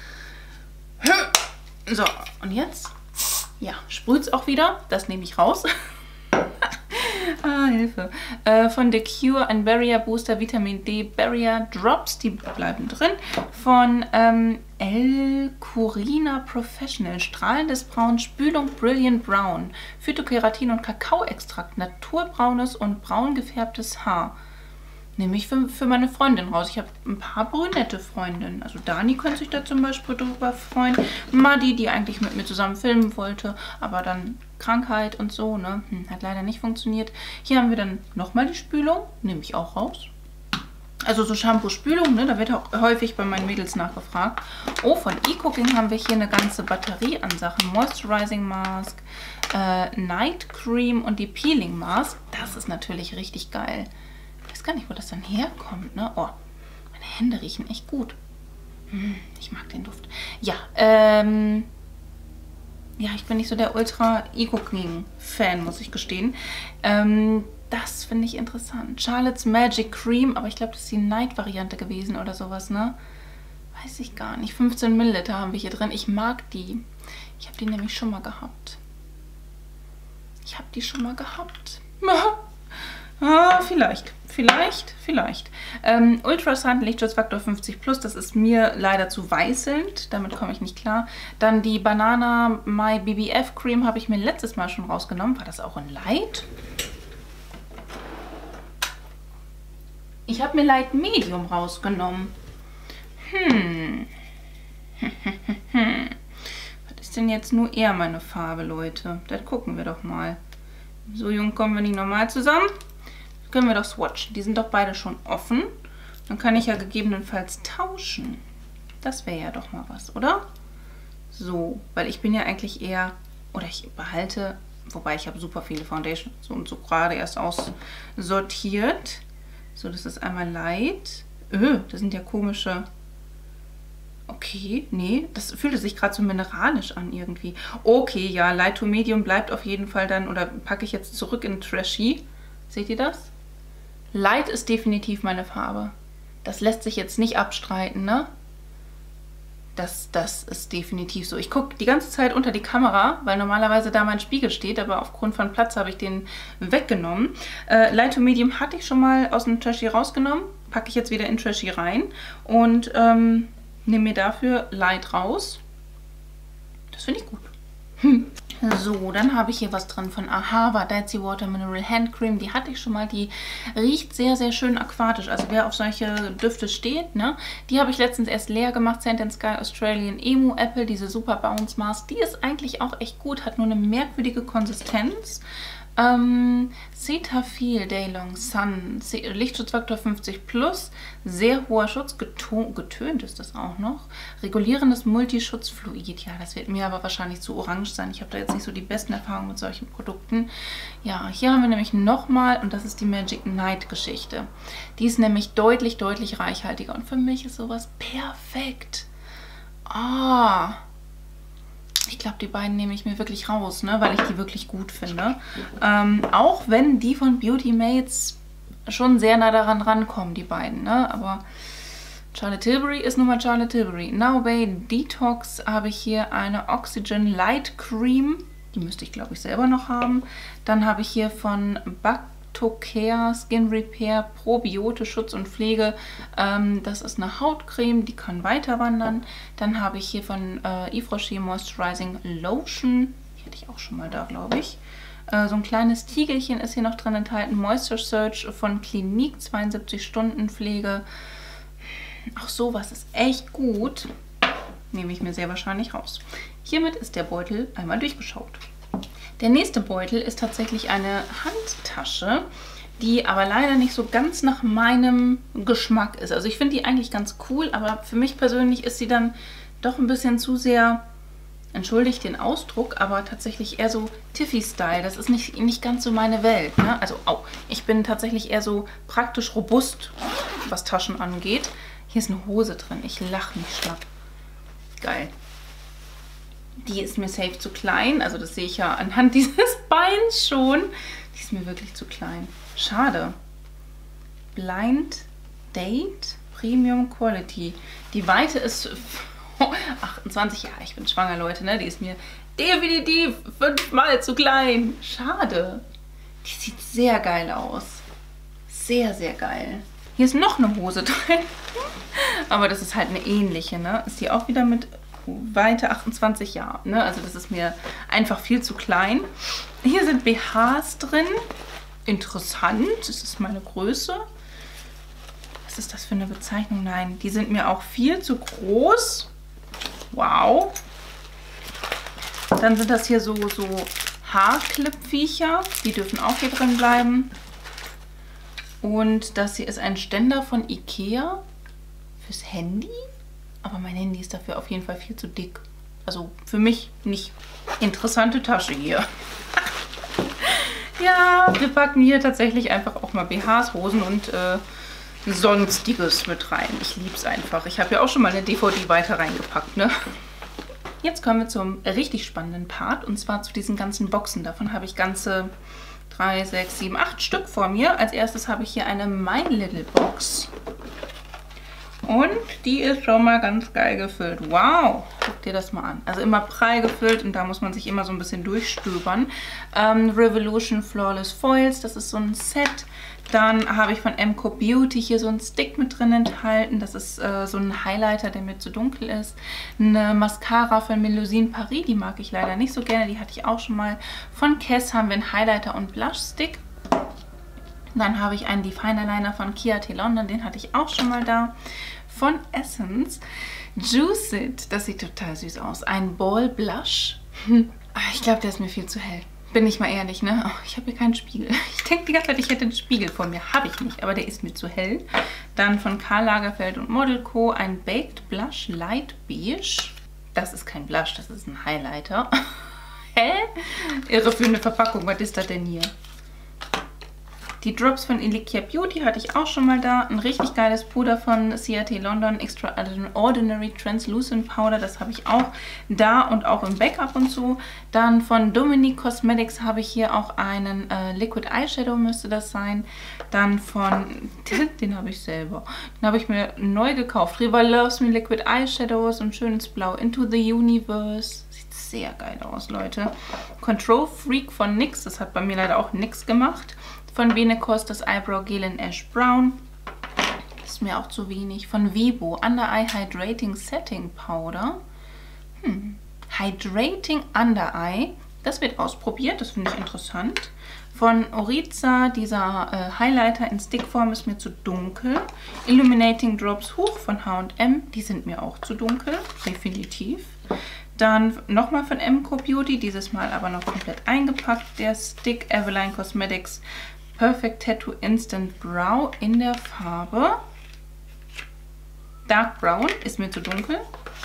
So, und jetzt? Ja, sprüht es auch wieder. Das nehme ich raus. Ah, Hilfe. Äh, von The Cure ein Barrier Booster Vitamin D Barrier Drops, die bleiben drin. Von ähm, El Curina Professional strahlendes Braun, Spülung Brilliant Brown, Phytokeratin und Kakaoextrakt, naturbraunes und braun gefärbtes Haar. Nehme ich für, für meine Freundin raus. Ich habe ein paar brünette Freundinnen. Also Dani könnte sich da zum Beispiel drüber freuen. Madi, die eigentlich mit mir zusammen filmen wollte, aber dann Krankheit und so, ne? Hm, hat leider nicht funktioniert. Hier haben wir dann nochmal die Spülung. Nehme ich auch raus. Also so Shampoo-Spülung, ne? Da wird auch häufig bei meinen Mädels nachgefragt. Oh, von eCooking haben wir hier eine ganze Batterie an Sachen. Moisturizing Mask, äh, Night Cream und die Peeling Mask. Das ist natürlich richtig geil. Ich weiß gar nicht, wo das dann herkommt, ne? Oh, meine Hände riechen echt gut. Hm, ich mag den Duft. Ja, ähm... ja, ich bin nicht so der Ultra-eCooking-Fan, muss ich gestehen. Ähm... Das finde ich interessant. Charlotte's Magic Cream, aber ich glaube, das ist die Night-Variante gewesen oder sowas, ne? Weiß ich gar nicht. fünfzehn Milliliter haben wir hier drin. Ich mag die. Ich habe die nämlich schon mal gehabt. Ich habe die schon mal gehabt. ah, vielleicht. Vielleicht, vielleicht. Ähm, Ultrasun Lichtschutzfaktor fünfzig plus, das ist mir leider zu weißelnd. Damit komme ich nicht klar. Dann die Banana My B B F Cream habe ich mir letztes Mal schon rausgenommen. War das auch in Light? Ich habe mir Light Medium rausgenommen. Hm. Was ist denn jetzt nur eher meine Farbe, Leute? Das gucken wir doch mal. So jung kommen wir nicht normal zusammen. Das können wir doch swatchen. Die sind doch beide schon offen. Dann kann ich ja gegebenenfalls tauschen. Das wäre ja doch mal was, oder? So, weil ich bin ja eigentlich eher... Oder ich behalte... Wobei ich habe super viele Foundations und so gerade erst aussortiert. So, das ist einmal Light. Öh, das sind ja komische... Okay, nee, das fühlte sich gerade so mineralisch an irgendwie. Okay, ja, Light to Medium bleibt auf jeden Fall dann, oder packe ich jetzt zurück in Trashy. Seht ihr das? Light ist definitiv meine Farbe. Das lässt sich jetzt nicht abstreiten, ne? Das, das ist definitiv so. Ich gucke die ganze Zeit unter die Kamera, weil normalerweise da mein Spiegel steht, aber aufgrund von Platz habe ich den weggenommen. Äh, Light to Medium hatte ich schon mal aus dem Trashy rausgenommen, packe ich jetzt wieder in Trashy rein und ähm, nehme mir dafür Light raus. Das finde ich gut. Hm. So, dann habe ich hier was drin von Ahava Daisy Water Mineral Hand Cream. Die hatte ich schon mal. Die riecht sehr, sehr schön aquatisch. Also wer auf solche Düfte steht, ne? Die habe ich letztens erst leer gemacht. Scent and Sky Australian Emu Apple. Diese Super Bounce Mask. Die ist eigentlich auch echt gut. Hat nur eine merkwürdige Konsistenz. Ähm, Cetaphil Day Long Sun. Lichtschutzfaktor fünfzig plus. Sehr hoher Schutz. Geton getönt ist das auch noch. Regulierendes Multischutzfluid. Ja, das wird mir aber wahrscheinlich zu orange sein. Ich habe da jetzt nicht so die besten Erfahrungen mit solchen Produkten. Ja, hier haben wir nämlich nochmal, und das ist die Magic Night Geschichte. Die ist nämlich deutlich, deutlich reichhaltiger. Und für mich ist sowas perfekt. Ah... Ich glaube, die beiden nehme ich mir wirklich raus, ne, weil ich die wirklich gut finde. Ähm, auch wenn die von Beauty Mates schon sehr nah daran rankommen, die beiden. Ne? Aber Charlotte Tilbury ist nun mal Charlotte Tilbury. Now Bay Detox habe ich hier eine Oxygen Light Cream. Die müsste ich, glaube ich, selber noch haben. Dann habe ich hier von Bactocare Skin Repair Probiote Schutz und Pflege. Ähm, das ist eine Hautcreme, die kann weiter wandern. Dann habe ich hier von äh, Yves Rocher Moisturizing Lotion. Die hatte ich auch schon mal da, glaube ich. Äh, so ein kleines Tiegelchen ist hier noch drin enthalten. Moisture Search von Clinique, zweiundsiebzig Stunden Pflege. Auch sowas ist echt gut. Nehme ich mir sehr wahrscheinlich raus. Hiermit ist der Beutel einmal durchgeschaut. Der nächste Beutel ist tatsächlich eine Handtasche, die aber leider nicht so ganz nach meinem Geschmack ist. Also ich finde die eigentlich ganz cool, aber für mich persönlich ist sie dann doch ein bisschen zu sehr, entschuldigt den Ausdruck, aber tatsächlich eher so Tiffy-Style. Das ist nicht, nicht ganz so meine Welt. Ne? Also oh, ich bin tatsächlich eher so praktisch robust, was Taschen angeht. Hier ist eine Hose drin. Ich lache mich schlapp. Geil. Die ist mir safe zu klein. Also das sehe ich ja anhand dieses Beins schon. Die ist mir wirklich zu klein. Schade. Blind Date Premium Quality. Die Weite ist achtundzwanzig. Ja, ich bin schwanger, Leute. Ne? Die ist mir definitiv fünfmal zu klein. Schade. Die sieht sehr geil aus. Sehr, sehr geil. Hier ist noch eine Hose drin. Aber das ist halt eine ähnliche. Ne? Ist die auch wieder mit Weite achtundzwanzig, ja. Ne? Also das ist mir einfach viel zu klein. Hier sind B Hs drin. Interessant. Das ist meine Größe. Was ist das für eine Bezeichnung? Nein, die sind mir auch viel zu groß. Wow. Dann sind das hier so, so Haarclip-Viecher. Die dürfen auch hier drin bleiben. Und das hier ist ein Ständer von Ikea fürs Handy. Aber mein Handy ist dafür auf jeden Fall viel zu dick. Also für mich nicht interessante Tasche hier. Ja, wir packen hier tatsächlich einfach auch mal B Hs, Hosen und äh, Sonstiges mit rein. Ich liebe es einfach. Ich habe ja auch schon mal eine D V D weiter reingepackt, ne? Jetzt kommen wir zum richtig spannenden Part. Und zwar zu diesen ganzen Boxen. Davon habe ich ganze drei, sechs, sieben, acht Stück vor mir. Als erstes habe ich hier eine My Little Box. Und die ist schon mal ganz geil gefüllt. Wow, guck dir das mal an. Also immer prall gefüllt und da muss man sich immer so ein bisschen durchstöbern. Ähm, Revolution Flawless Foils, das ist so ein Set. Dann habe ich von M Co Beauty hier so einen Stick mit drin enthalten. Das ist äh, so ein Highlighter, der mir zu dunkel ist. Eine Mascara von Melusine Paris, die mag ich leider nicht so gerne. Die hatte ich auch schon mal. Von Kess haben wir einen Highlighter und Blush Stick. Dann habe ich einen Definer Liner von Kia T London, den hatte ich auch schon mal da. Von Essence Juice It, das sieht total süß aus. Ein Ball Blush. Ich glaube, der ist mir viel zu hell. Bin ich mal ehrlich, ne? Oh, ich habe hier keinen Spiegel. Ich denke die ganze Zeit, ich hätte einen Spiegel vor mir. Habe ich nicht, aber der ist mir zu hell. Dann von Karl Lagerfeld und Model Co. ein Baked Blush Light Beige. Das ist kein Blush, das ist ein Highlighter. Hä? Irre für eine Verpackung. Was ist das denn hier? Die Drops von Ilikia Beauty hatte ich auch schon mal da. Ein richtig geiles Puder von C R T London, Extraordinary Translucent Powder. Das habe ich auch da und auch im Backup und so. Dann von Dominique Cosmetics habe ich hier auch einen äh, Liquid Eyeshadow, müsste das sein. Dann von, den habe ich selber. Den habe ich mir neu gekauft. Riva Loves Me Liquid Eyeshadow, so ein schönes Blau. Into the Universe. Sieht sehr geil aus, Leute. Control Freak von N Y X. Das hat bei mir leider auch N Y X gemacht. Von Venecos das Eyebrow Gel in Ash Brown. Das ist mir auch zu wenig. Von Vibo Under Eye Hydrating Setting Powder. Hm. Hydrating Under Eye. Das wird ausprobiert. Das finde ich interessant. Von Oriza dieser äh, Highlighter in Stickform ist mir zu dunkel. Illuminating Drops Huch von H und M. Die sind mir auch zu dunkel. Definitiv. Dann nochmal von M Co Beauty. Dieses Mal aber noch komplett eingepackt. Der Stick Eveline Cosmetics Perfect Tattoo Instant Brow in der Farbe Dark Brown, ist mir zu dunkel.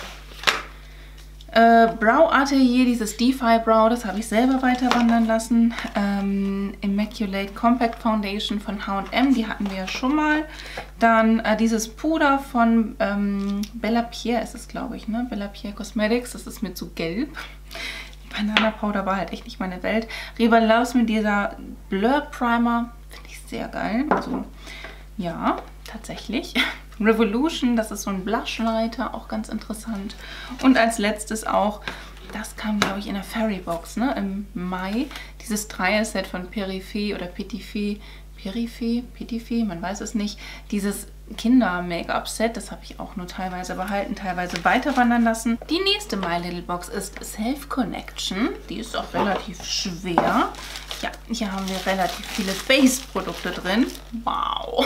Äh, Brow Atelier, dieses DeFi Brow, das habe ich selber weiter wandern lassen. Ähm, Immaculate Compact Foundation von H und M, die hatten wir ja schon mal. Dann äh, dieses Puder von ähm, Bella Pierre ist es, glaube ich, ne? Bella Pierre Cosmetics, das ist mir zu gelb. Banana Powder war halt echt nicht meine Welt. Riva Loves Me, dieser Blur Primer, finde ich sehr geil. Also, ja, tatsächlich. Revolution, das ist so ein Blushlighter, auch ganz interessant. Und als letztes auch, das kam, glaube ich, in der Fairy Box, ne, im Mai, dieses Dreier-Set von Perifee oder Petitfee, Perifee, Petitfee, man weiß es nicht, dieses Kinder-Make-up-Set, das habe ich auch nur teilweise behalten, teilweise weiter wandern lassen. Die nächste My Little Box ist Self Connection, die ist auch relativ schwer. Ja, hier haben wir relativ viele Base-Produkte drin. Wow!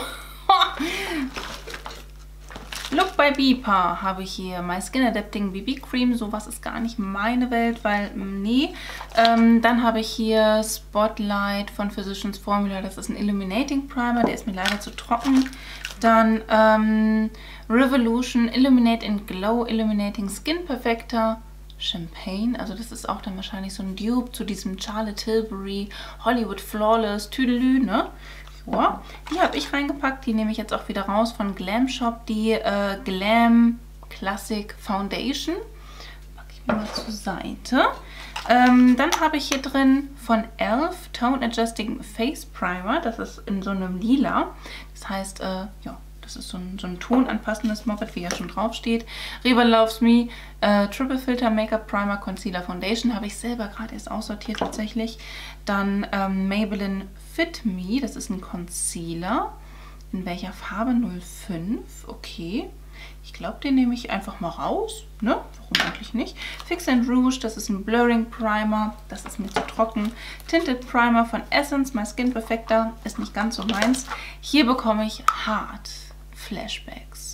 Look by Beepa habe ich hier My Skin Adapting B B Cream. Sowas ist gar nicht meine Welt, weil, nee. Ähm, dann habe ich hier Spotlight von Physicians Formula. Das ist ein Illuminating Primer. Der ist mir leider zu trocken. Dann ähm, Revolution Illuminate and Glow Illuminating Skin Perfector Champagne. Also das ist auch dann wahrscheinlich so ein Dupe zu diesem Charlotte Tilbury Hollywood Flawless Tüdelü, ne? Ja, die habe ich reingepackt. Die nehme ich jetzt auch wieder raus von Glam Shop. Die äh, Glam Classic Foundation. Packe ich mir mal zur Seite. Ähm, dann habe ich hier drin von e l f Tone Adjusting Face Primer. Das ist in so einem Lila. Das heißt, äh, ja, das ist so ein, so ein tonanpassendes Moped, wie ja schon drauf steht. Riva Loves Me äh, Triple Filter Make-up Primer Concealer Foundation. Habe ich selber gerade erst aussortiert tatsächlich. Dann ähm, Maybelline Fit Me. Das ist ein Concealer. In welcher Farbe? null fünf. Okay. Ich glaube, den nehme ich einfach mal raus. Ne? Warum eigentlich nicht? Fix and Rouge, das ist ein Blurring Primer. Das ist mir zu trocken. Tinted Primer von Essence, My Skin Perfector. Ist nicht ganz so meins. Hier bekomme ich Hard Flashbacks.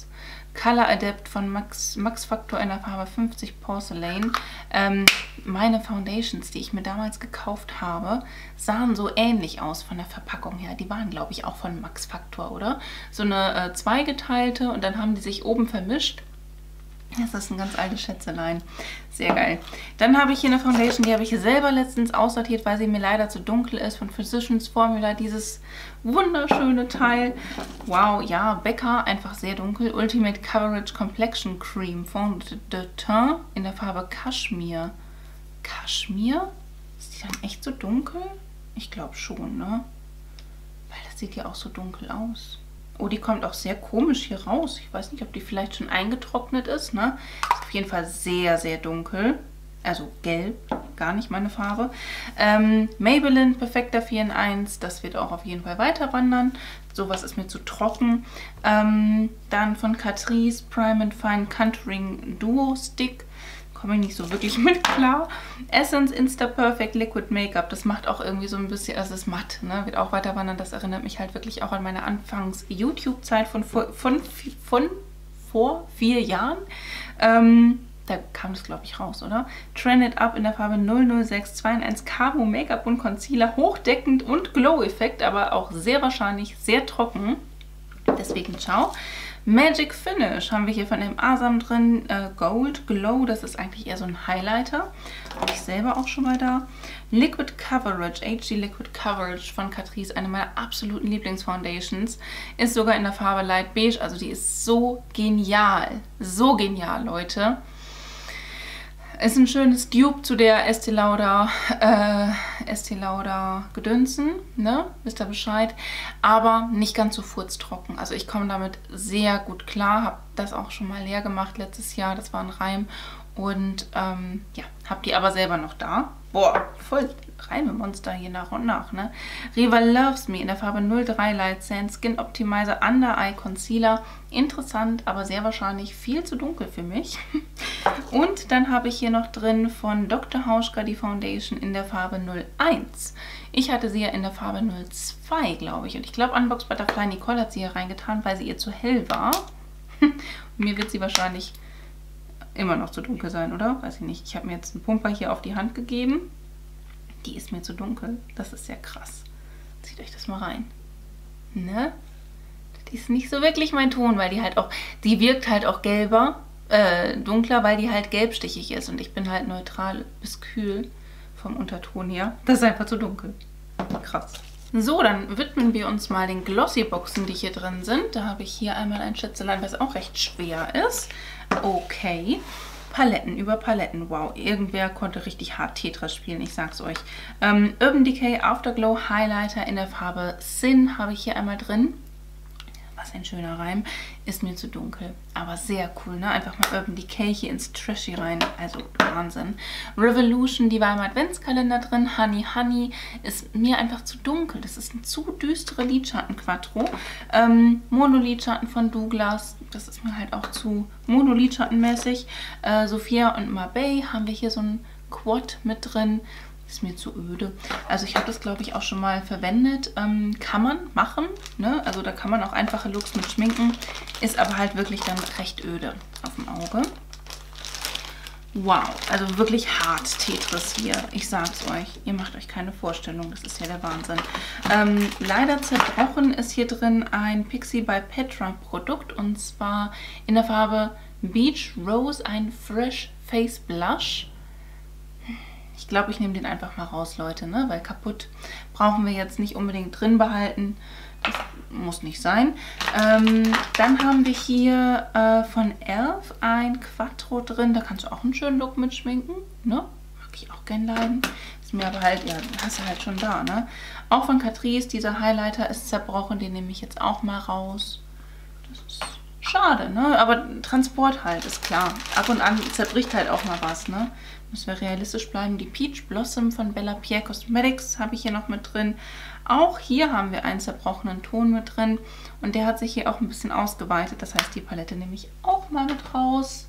Color Adept von Max, Max Factor in der Farbe fünfzig Porcelain. Ähm, meine Foundations, die ich mir damals gekauft habe, sahen so ähnlich aus von der Verpackung her. Die waren, glaube ich, auch von Max Factor, oder? So eine äh, zweigeteilte und dann haben die sich oben vermischt. Das ist ein ganz altes Schätzelein. Sehr geil. Dann habe ich hier eine Foundation, die habe ich selber letztens aussortiert, weil sie mir leider zu dunkel ist. Von Physicians Formula, dieses wunderschöne Teil. Wow, ja, Becca, einfach sehr dunkel. Ultimate Coverage Complexion Cream Fond de Teint in der Farbe Kaschmir. Kaschmir? Ist die dann echt so dunkel? Ich glaube schon, ne? Weil das sieht ja auch so dunkel aus. Oh, die kommt auch sehr komisch hier raus. Ich weiß nicht, ob die vielleicht schon eingetrocknet ist, ne? Ist auf jeden Fall sehr, sehr dunkel. Also gelb, gar nicht meine Farbe. Ähm, Maybelline Perfecta vier in eins. Das wird auch auf jeden Fall weiter wandern. Sowas ist mir zu trocken. Ähm, dann von Catrice Prime and Fine Contouring Duo Stick. Komme ich nicht so wirklich mit klar. Essence Insta Perfect Liquid Make-up. Das macht auch irgendwie so ein bisschen, also es ist matt, ne? Wird auch weiter wandern. Das erinnert mich halt wirklich auch an meine Anfangs-YouTube-Zeit von, von, von, von vor vier Jahren. Ähm, da kam das, glaube ich, raus, oder? Trend It Up in der Farbe null null sechs zwei in eins Camo Make-up und Concealer. Hochdeckend und Glow-Effekt, aber auch sehr wahrscheinlich sehr trocken. Deswegen ciao. Magic Finish haben wir hier von dem Asam drin. Äh, Gold Glow, das ist eigentlich eher so ein Highlighter. Habe ich selber auch schon mal da. Liquid Coverage, H D Liquid Coverage von Catrice, eine meiner absoluten Lieblingsfoundations. Ist sogar in der Farbe Light Beige, also die ist so genial. So genial, Leute. Ist ein schönes Dupe zu der Estee Lauder, äh, Estee Lauder Gedönsen, ne? Wisst ihr Bescheid. Aber nicht ganz so furztrocken. Also ich komme damit sehr gut klar. Habe das auch schon mal leer gemacht letztes Jahr. Das war ein Reim. Und ähm, ja, habe die aber selber noch da. Boah, voll Reimemonster hier nach und nach, ne? Rival Loves Me in der Farbe null drei Light Sand Skin Optimizer Under Eye Concealer. Interessant, aber sehr wahrscheinlich viel zu dunkel für mich. Und dann habe ich hier noch drin von Doktor Hauschka die Foundation in der Farbe null eins. Ich hatte sie ja in der Farbe null zwei, glaube ich. Und ich glaube, Unbox Butterfly Nicole hat sie hier reingetan, weil sie ihr zu hell war. Mir wird sie wahrscheinlich immer noch zu dunkel sein, oder? Weiß ich nicht. Ich habe mir jetzt einen Pumper hier auf die Hand gegeben. Die ist mir zu dunkel. Das ist sehr krass. Zieht euch das mal rein. Ne? Die ist nicht so wirklich mein Ton, weil die halt auch, die wirkt halt auch gelber, äh, dunkler, weil die halt gelbstichig ist. Und ich bin halt neutral bis kühl vom Unterton her. Das ist einfach zu dunkel. Krass. So, dann widmen wir uns mal den Glossy-Boxen, die hier drin sind. Da habe ich hier einmal ein Schätzelein, was auch recht schwer ist. Okay. Paletten über Paletten. Wow, irgendwer konnte richtig hart Tetris spielen, ich sag's euch. Ähm, Urban Decay Afterglow Highlighter in der Farbe Sin habe ich hier einmal drin. Was ein schöner Reim. Ist mir zu dunkel, aber sehr cool, ne? Einfach mal Urban Decay hier ins Trashy rein. Also Wahnsinn. Revolution, die war im Adventskalender drin. Honey Honey ist mir einfach zu dunkel. Das ist ein zu düstere Lidschatten-Quattro. Ähm, Monolidschatten von Douglas. Das ist mir halt auch zu Monolidschattenmäßig. Äh, Sophia und Marbey haben wir hier so ein Quad mit drin. Ist mir zu öde. Also ich habe das, glaube ich, auch schon mal verwendet. Ähm, kann man machen, ne? Also da kann man auch einfache Looks mit schminken. Ist aber halt wirklich dann recht öde auf dem Auge. Wow, also wirklich hart Tetris hier. Ich sag's euch, ihr macht euch keine Vorstellung. Das ist ja der Wahnsinn. Ähm, leider zerbrochen ist hier drin ein Pixi by Petra Produkt. Und zwar in der Farbe Beach Rose, ein Fresh Face Blush. Ich glaube, ich nehme den einfach mal raus, Leute, ne? Weil kaputt brauchen wir jetzt nicht unbedingt drin behalten. Das muss nicht sein. Ähm, dann haben wir hier äh, von Elf ein Quattro drin. Da kannst du auch einen schönen Look mitschminken, ne? Mag ich auch gern leiden. Ist mir aber halt, ja, hast du halt schon da, ne? Auch von Catrice, dieser Highlighter ist zerbrochen. Den nehme ich jetzt auch mal raus. Das ist schade, ne? Aber Transport halt, ist klar. Ab und an zerbricht halt auch mal was, ne? Müssen wir realistisch bleiben. Die Peach Blossom von Bella Pierre Cosmetics habe ich hier noch mit drin. Auch hier haben wir einen zerbrochenen Ton mit drin. Und der hat sich hier auch ein bisschen ausgeweitet. Das heißt, die Palette nehme ich auch mal mit raus.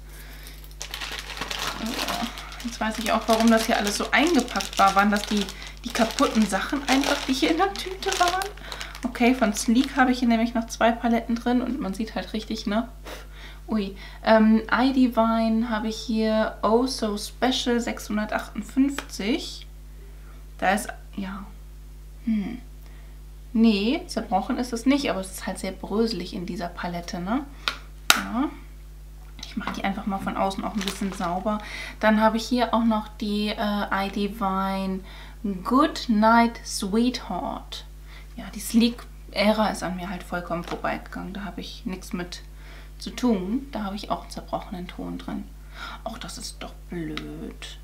Jetzt weiß ich auch, warum das hier alles so eingepackt war. Waren das die, die kaputten Sachen einfach, die hier in der Tüte waren? Okay, von Sleek habe ich hier nämlich noch zwei Paletten drin. Und man sieht halt richtig, ne? Ui, ähm, iDivine habe ich hier Oh So Special sechshundertachtundfünfzig. Da ist, ja, hm, nee, zerbrochen ist es nicht, aber es ist halt sehr bröselig in dieser Palette, ne? Ja. Ich mache die einfach mal von außen auch ein bisschen sauber. Dann habe ich hier auch noch die äh, iDivine Good Night Sweetheart. Ja, die Sleek-Ära ist an mir halt vollkommen vorbeigegangen. Da habe ich nichts mit zu tun. Da habe ich auch einen zerbrochenen Ton drin. Ach, das ist doch blöd.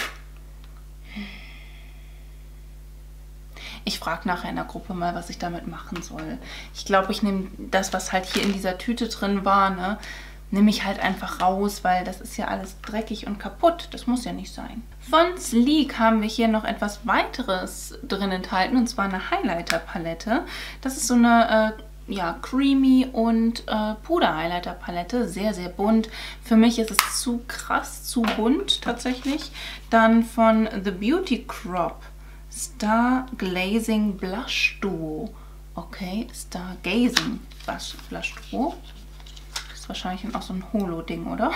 Ich frage nachher in der Gruppe mal, was ich damit machen soll. Ich glaube, ich nehme das, was halt hier in dieser Tüte drin war, ne, nehme ich halt einfach raus, weil das ist ja alles dreckig und kaputt. Das muss ja nicht sein. Von Sleek haben wir hier noch etwas weiteres drin enthalten, und zwar eine Highlighter-Palette. Das ist so eine äh, ja, Creamy und äh, Puder-Highlighter-Palette. Sehr, sehr bunt. Für mich ist es zu krass, zu bunt tatsächlich. Dann von The Beauty Crop Star Glazing Blush Duo. Okay, Star Gazing Blush, Blush Duo. Das ist wahrscheinlich auch so ein Holo-Ding, oder?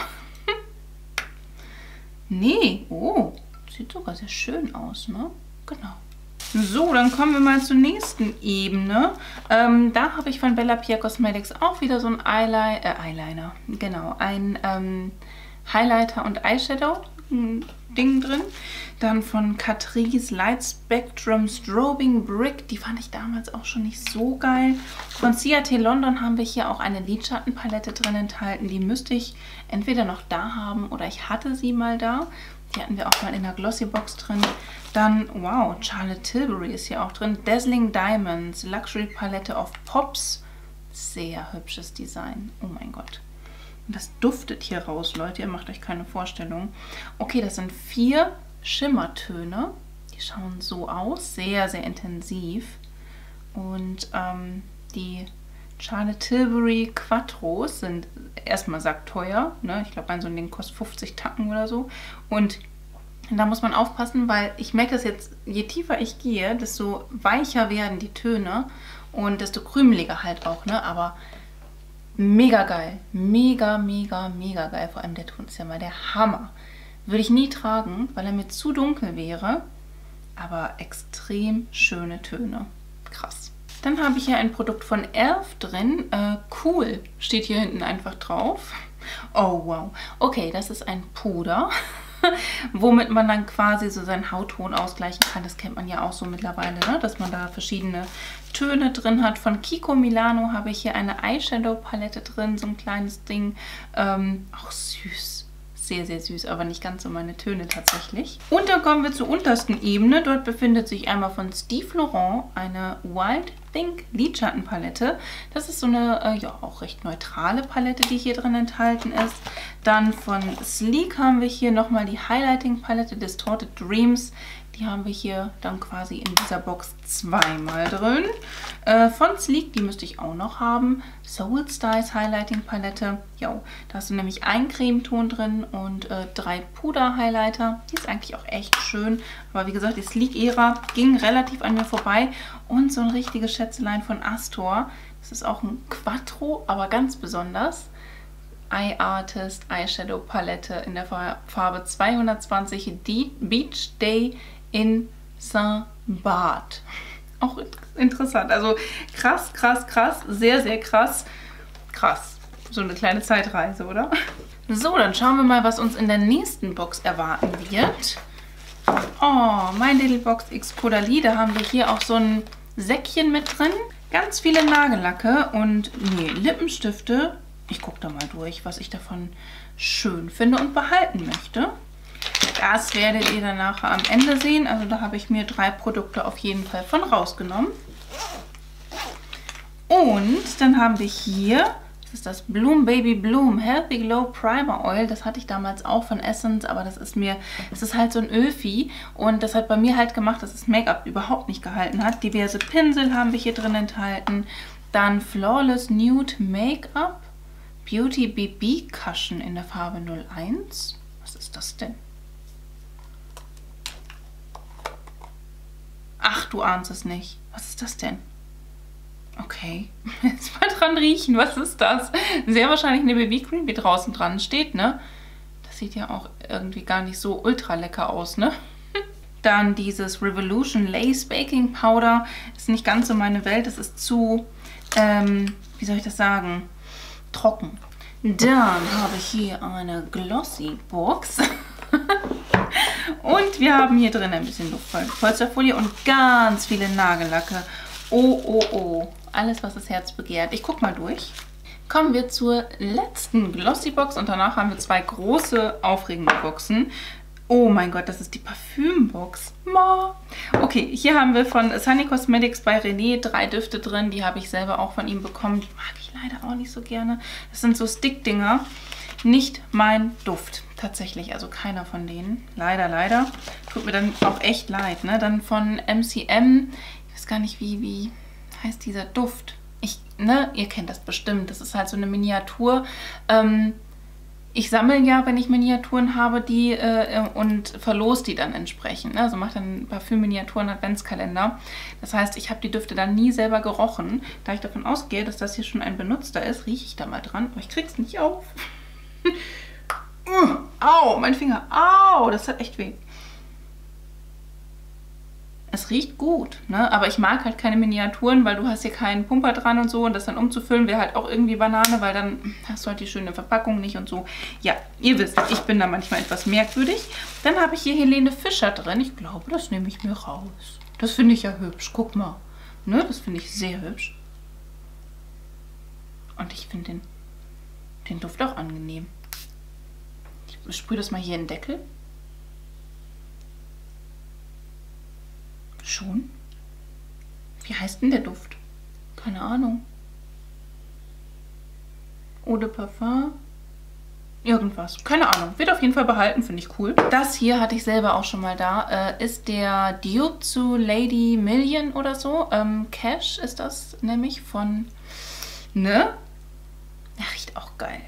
Nee, oh, sieht sogar sehr schön aus, ne? Genau. So, dann kommen wir mal zur nächsten Ebene. Ähm, da habe ich von Bella Pierre Cosmetics auch wieder so ein Eyeliner, äh, Eyeliner, genau, ein ähm, Highlighter und Eyeshadow Ding drin. Dann von Catrice Light Spectrum Strobing Brick. Die fand ich damals auch schon nicht so geil. Von C A T London haben wir hier auch eine Lidschattenpalette drin enthalten. Die müsste ich entweder noch da haben oder ich hatte sie mal da. Die hatten wir auch mal in der Glossy Box drin. Dann, wow, Charlotte Tilbury ist hier auch drin. Dazzling Diamonds Luxury Palette of Pops. Sehr hübsches Design. Oh mein Gott. Das duftet hier raus, Leute. Ihr macht euch keine Vorstellung. Okay, das sind vier Schimmertöne. Die schauen so aus. Sehr, sehr intensiv. Und ähm, die Charlotte Tilbury Quattros sind erstmal sackteuer. Ne? Ich glaube, ein so ein Ding kostet fünfzig Tacken oder so. Und da muss man aufpassen, weil ich merke das jetzt, je tiefer ich gehe, desto weicher werden die Töne und desto krümeliger halt auch. Ne? Aber mega geil. Mega, mega, mega geil. Vor allem der Ton ist ja mal der Hammer. Würde ich nie tragen, weil er mir zu dunkel wäre. Aber extrem schöne Töne. Krass. Dann habe ich hier ein Produkt von Elf drin. Äh, cool steht hier hinten einfach drauf. Oh, wow. Okay, das ist ein Puder, womit man dann quasi so seinen Hautton ausgleichen kann. Das kennt man ja auch so mittlerweile, ne? Dass man da verschiedene Töne drin hat. Von Kiko Milano habe ich hier eine Eyeshadow-Palette drin, so ein kleines Ding. Ähm, auch süß. Sehr, sehr süß, aber nicht ganz so meine Töne tatsächlich. Und dann kommen wir zur untersten Ebene. Dort befindet sich einmal von Steve Laurent eine Wild Think Lidschattenpalette. Das ist so eine, äh, ja, auch recht neutrale Palette, die hier drin enthalten ist. Dann von Sleek haben wir hier nochmal die Highlighting-Palette Distorted Dreams. Die haben wir hier dann quasi in dieser Box zweimal drin. Äh, von Sleek, die müsste ich auch noch haben. Soul Styles Highlighting Palette. Jo, da hast du nämlich einen Cremeton drin und äh, drei Puder-Highlighter. Die ist eigentlich auch echt schön. Aber wie gesagt, die Sleek-Ära ging relativ an mir vorbei. Und so ein richtiges Schätzelein von Astor. Das ist auch ein Quattro, aber ganz besonders. Eye Artist Eyeshadow Palette in der Farbe zweihundertzwanzig Beach Day in Saint-Barth. Auch interessant. Also krass, krass, krass. Sehr, sehr krass. Krass. So eine kleine Zeitreise, oder? So, dann schauen wir mal, was uns in der nächsten Box erwarten wird. Oh, My Little Box X Caudalie. Da haben wir hier auch so ein Säckchen mit drin. Ganz viele Nagellacke und nee, Lippenstifte. Ich gucke da mal durch, was ich davon schön finde und behalten möchte. Das werdet ihr dann nachher am Ende sehen. Also da habe ich mir drei Produkte auf jeden Fall von rausgenommen. Und dann haben wir hier, das ist das Bloom Baby Bloom Healthy Glow Primer Oil. Das hatte ich damals auch von Essence, aber das ist mir, das ist halt so ein Ölvieh. Und das hat bei mir halt gemacht, dass das Make-up überhaupt nicht gehalten hat. Diverse Pinsel haben wir hier drin enthalten. Dann Flawless Nude Make-up. Beauty B B Cushion in der Farbe null eins. Was ist das denn? Ach, du ahnst es nicht. Was ist das denn? Okay, jetzt mal dran riechen. Was ist das? Sehr wahrscheinlich eine B B-Cream, wie draußen dran steht, ne? Das sieht ja auch irgendwie gar nicht so ultra lecker aus, ne? Dann dieses Revolution Lace Baking Powder. Ist nicht ganz so meine Welt. Das ist zu, ähm, wie soll ich das sagen, trocken. Dann habe ich hier eine Glossy Box. Und wir haben hier drin ein bisschen Luftpolsterfolie und ganz viele Nagellacke. Oh, oh, oh. Alles, was das Herz begehrt. Ich guck mal durch. Kommen wir zur letzten Glossy Box und danach haben wir zwei große aufregende Boxen. Oh mein Gott, das ist die Parfümbox. Okay, hier haben wir von Sunny Cosmetics bei René drei Düfte drin. Die habe ich selber auch von ihm bekommen. Die mag ich leider auch nicht so gerne. Das sind so Stick-Dinger. Nicht mein Duft, tatsächlich. Also keiner von denen. Leider, leider. Tut mir dann auch echt leid. Ne? Dann von M C M. Ich weiß gar nicht, wie, wie heißt dieser Duft. Ich, ne, ihr kennt das bestimmt. Das ist halt so eine Miniatur. Ähm, Ich sammle ja, wenn ich Miniaturen habe, die äh, und verlose die dann entsprechend. Ne? Also mache dann Parfüm-Miniaturen-Adventskalender. Das heißt, ich habe die Düfte dann nie selber gerochen. Da ich davon ausgehe, dass das hier schon ein benutzter ist, rieche ich da mal dran. Aber ich krieg's nicht auf. uh, au, mein Finger. Au, das hat echt weh. Es riecht gut, ne? Aber ich mag halt keine Miniaturen, weil du hast hier keinen Pumper dran und so. Und das dann umzufüllen wäre halt auch irgendwie Banane, weil dann hast du halt die schöne Verpackung nicht und so. Ja, ihr wisst, ich bin da manchmal etwas merkwürdig. Dann habe ich hier Helene Fischer drin. Ich glaube, das nehme ich mir raus. Das finde ich ja hübsch. Guck mal. Ne? Das finde ich sehr hübsch. Und ich finde den, den Duft auch angenehm. Ich sprühe das mal hier in den Deckel. Schon? Wie heißt denn der Duft? Keine Ahnung. Eau de Parfum? Irgendwas. Keine Ahnung. Wird auf jeden Fall behalten, finde ich cool. Das hier hatte ich selber auch schon mal da. Äh, ist der Dupe zu Lady Million oder so. Ähm, Cash ist das nämlich von... Ne? Der riecht auch geil.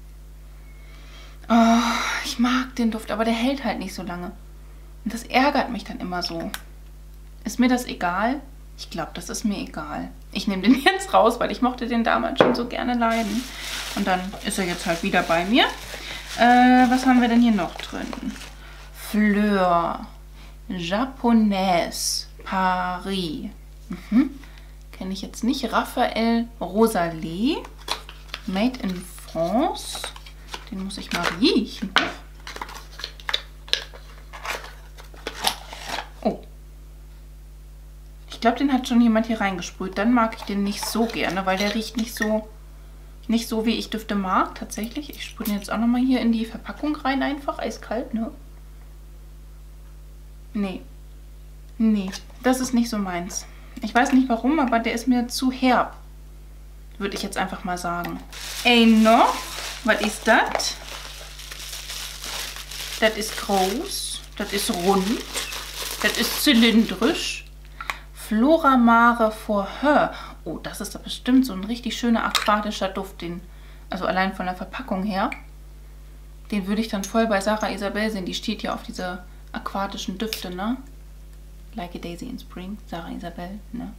Oh, ich mag den Duft, aber der hält halt nicht so lange. Und das ärgert mich dann immer so. Ist mir das egal? Ich glaube, das ist mir egal. Ich nehme den jetzt raus, weil ich mochte den damals schon so gerne leiden. Und dann ist er jetzt halt wieder bei mir. Äh, was haben wir denn hier noch drin? Fleur. Japonaise. Paris. Mhm. Kenne ich jetzt nicht. Raphael Rosalie. Made in France. Den muss ich mal riechen. Oh. Ich glaube, den hat schon jemand hier reingesprüht. Dann mag ich den nicht so gerne, weil der riecht nicht so, nicht so, wie ich Düfte mag, tatsächlich. Ich sprühe den jetzt auch nochmal hier in die Verpackung rein, einfach eiskalt, ne? Nee. Nee, das ist nicht so meins. Ich weiß nicht warum, aber der ist mir zu herb. Würde ich jetzt einfach mal sagen. Ey, noch? Was ist das? Das ist groß. Das ist rund. Das ist zylindrisch. Flora Mare for Her. Oh, das ist da bestimmt so ein richtig schöner aquatischer Duft. Den, also allein von der Verpackung her. Den würde ich dann voll bei Sarah Isabel sehen. Die steht ja auf diese aquatischen Düfte, ne? Like a Daisy in Spring. Sarah Isabel, ne?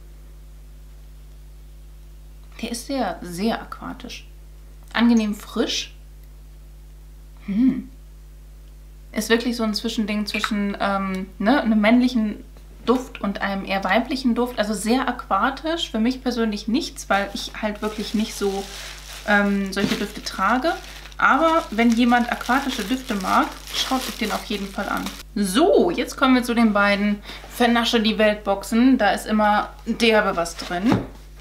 Der ist sehr, sehr aquatisch. Angenehm frisch. Hm. Ist wirklich so ein Zwischending zwischen ähm, ne, einem männlichen Duft und einem eher weiblichen Duft. Also sehr aquatisch. Für mich persönlich nichts, weil ich halt wirklich nicht so ähm, solche Düfte trage. Aber wenn jemand aquatische Düfte mag, schaut euch den auf jeden Fall an. So, jetzt kommen wir zu den beiden Vernasche die Welt-Boxen. Da ist immer derbe was drin.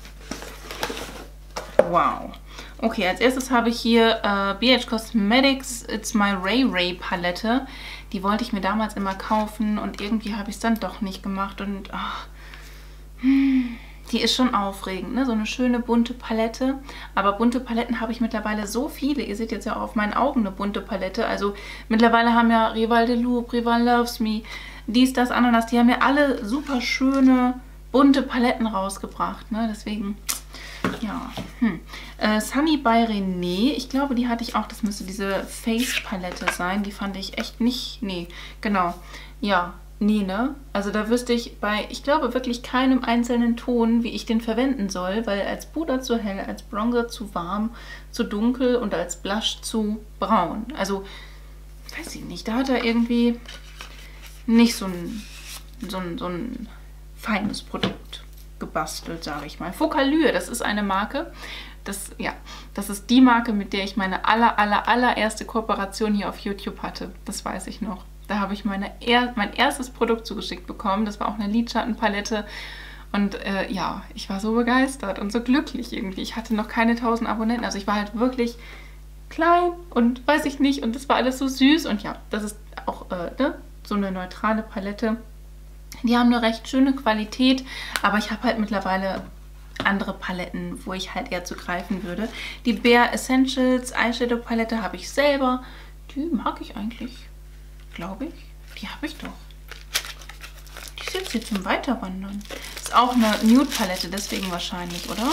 Wow. Okay, als erstes habe ich hier äh, B H Cosmetics It's My Ray Ray Palette. Die wollte ich mir damals immer kaufen und irgendwie habe ich es dann doch nicht gemacht. Und ach, hm, die ist schon aufregend, ne? So eine schöne bunte Palette. Aber bunte Paletten habe ich mittlerweile so viele. Ihr seht jetzt ja auch auf meinen Augen eine bunte Palette. Also mittlerweile haben ja Rival de Louvre, Rival Loves Me, dies, das, Ananas. Die haben ja alle super schöne bunte Paletten rausgebracht, ne? Deswegen... Ja, hm. äh, Sunny by René, ich glaube, die hatte ich auch, das müsste diese Face-Palette sein, die fand ich echt nicht, nee, genau, ja, Nee, ne? Also da wüsste ich bei, ich glaube wirklich keinem einzelnen Ton, wie ich den verwenden soll, weil als Puder zu hell, als Bronzer zu warm, zu dunkel und als Blush zu braun. Also, weiß ich nicht, da hat er irgendwie nicht so ein, so ein, so ein feines Produkt gebastelt, sage ich mal. Focallure, das ist eine Marke, das, ja, das ist die Marke, mit der ich meine aller, aller, allererste Kooperation hier auf YouTube hatte. Das weiß ich noch. Da habe ich meine er mein erstes Produkt zugeschickt bekommen. Das war auch eine Lidschattenpalette. Und äh, ja, ich war so begeistert und so glücklich irgendwie. Ich hatte noch keine tausend Abonnenten. Also ich war halt wirklich klein und weiß ich nicht. Und das war alles so süß. Und ja, das ist auch äh, ne, so eine neutrale Palette. Die haben eine recht schöne Qualität. Aber ich habe halt mittlerweile andere Paletten, wo ich halt eher zugreifen würde. Die Bare Essentials Eyeshadow Palette habe ich selber. Die mag ich eigentlich. Glaube ich. Die habe ich doch. Die ist jetzt hier zum Weiterwandern. Ist auch eine Nude-Palette, deswegen wahrscheinlich, oder?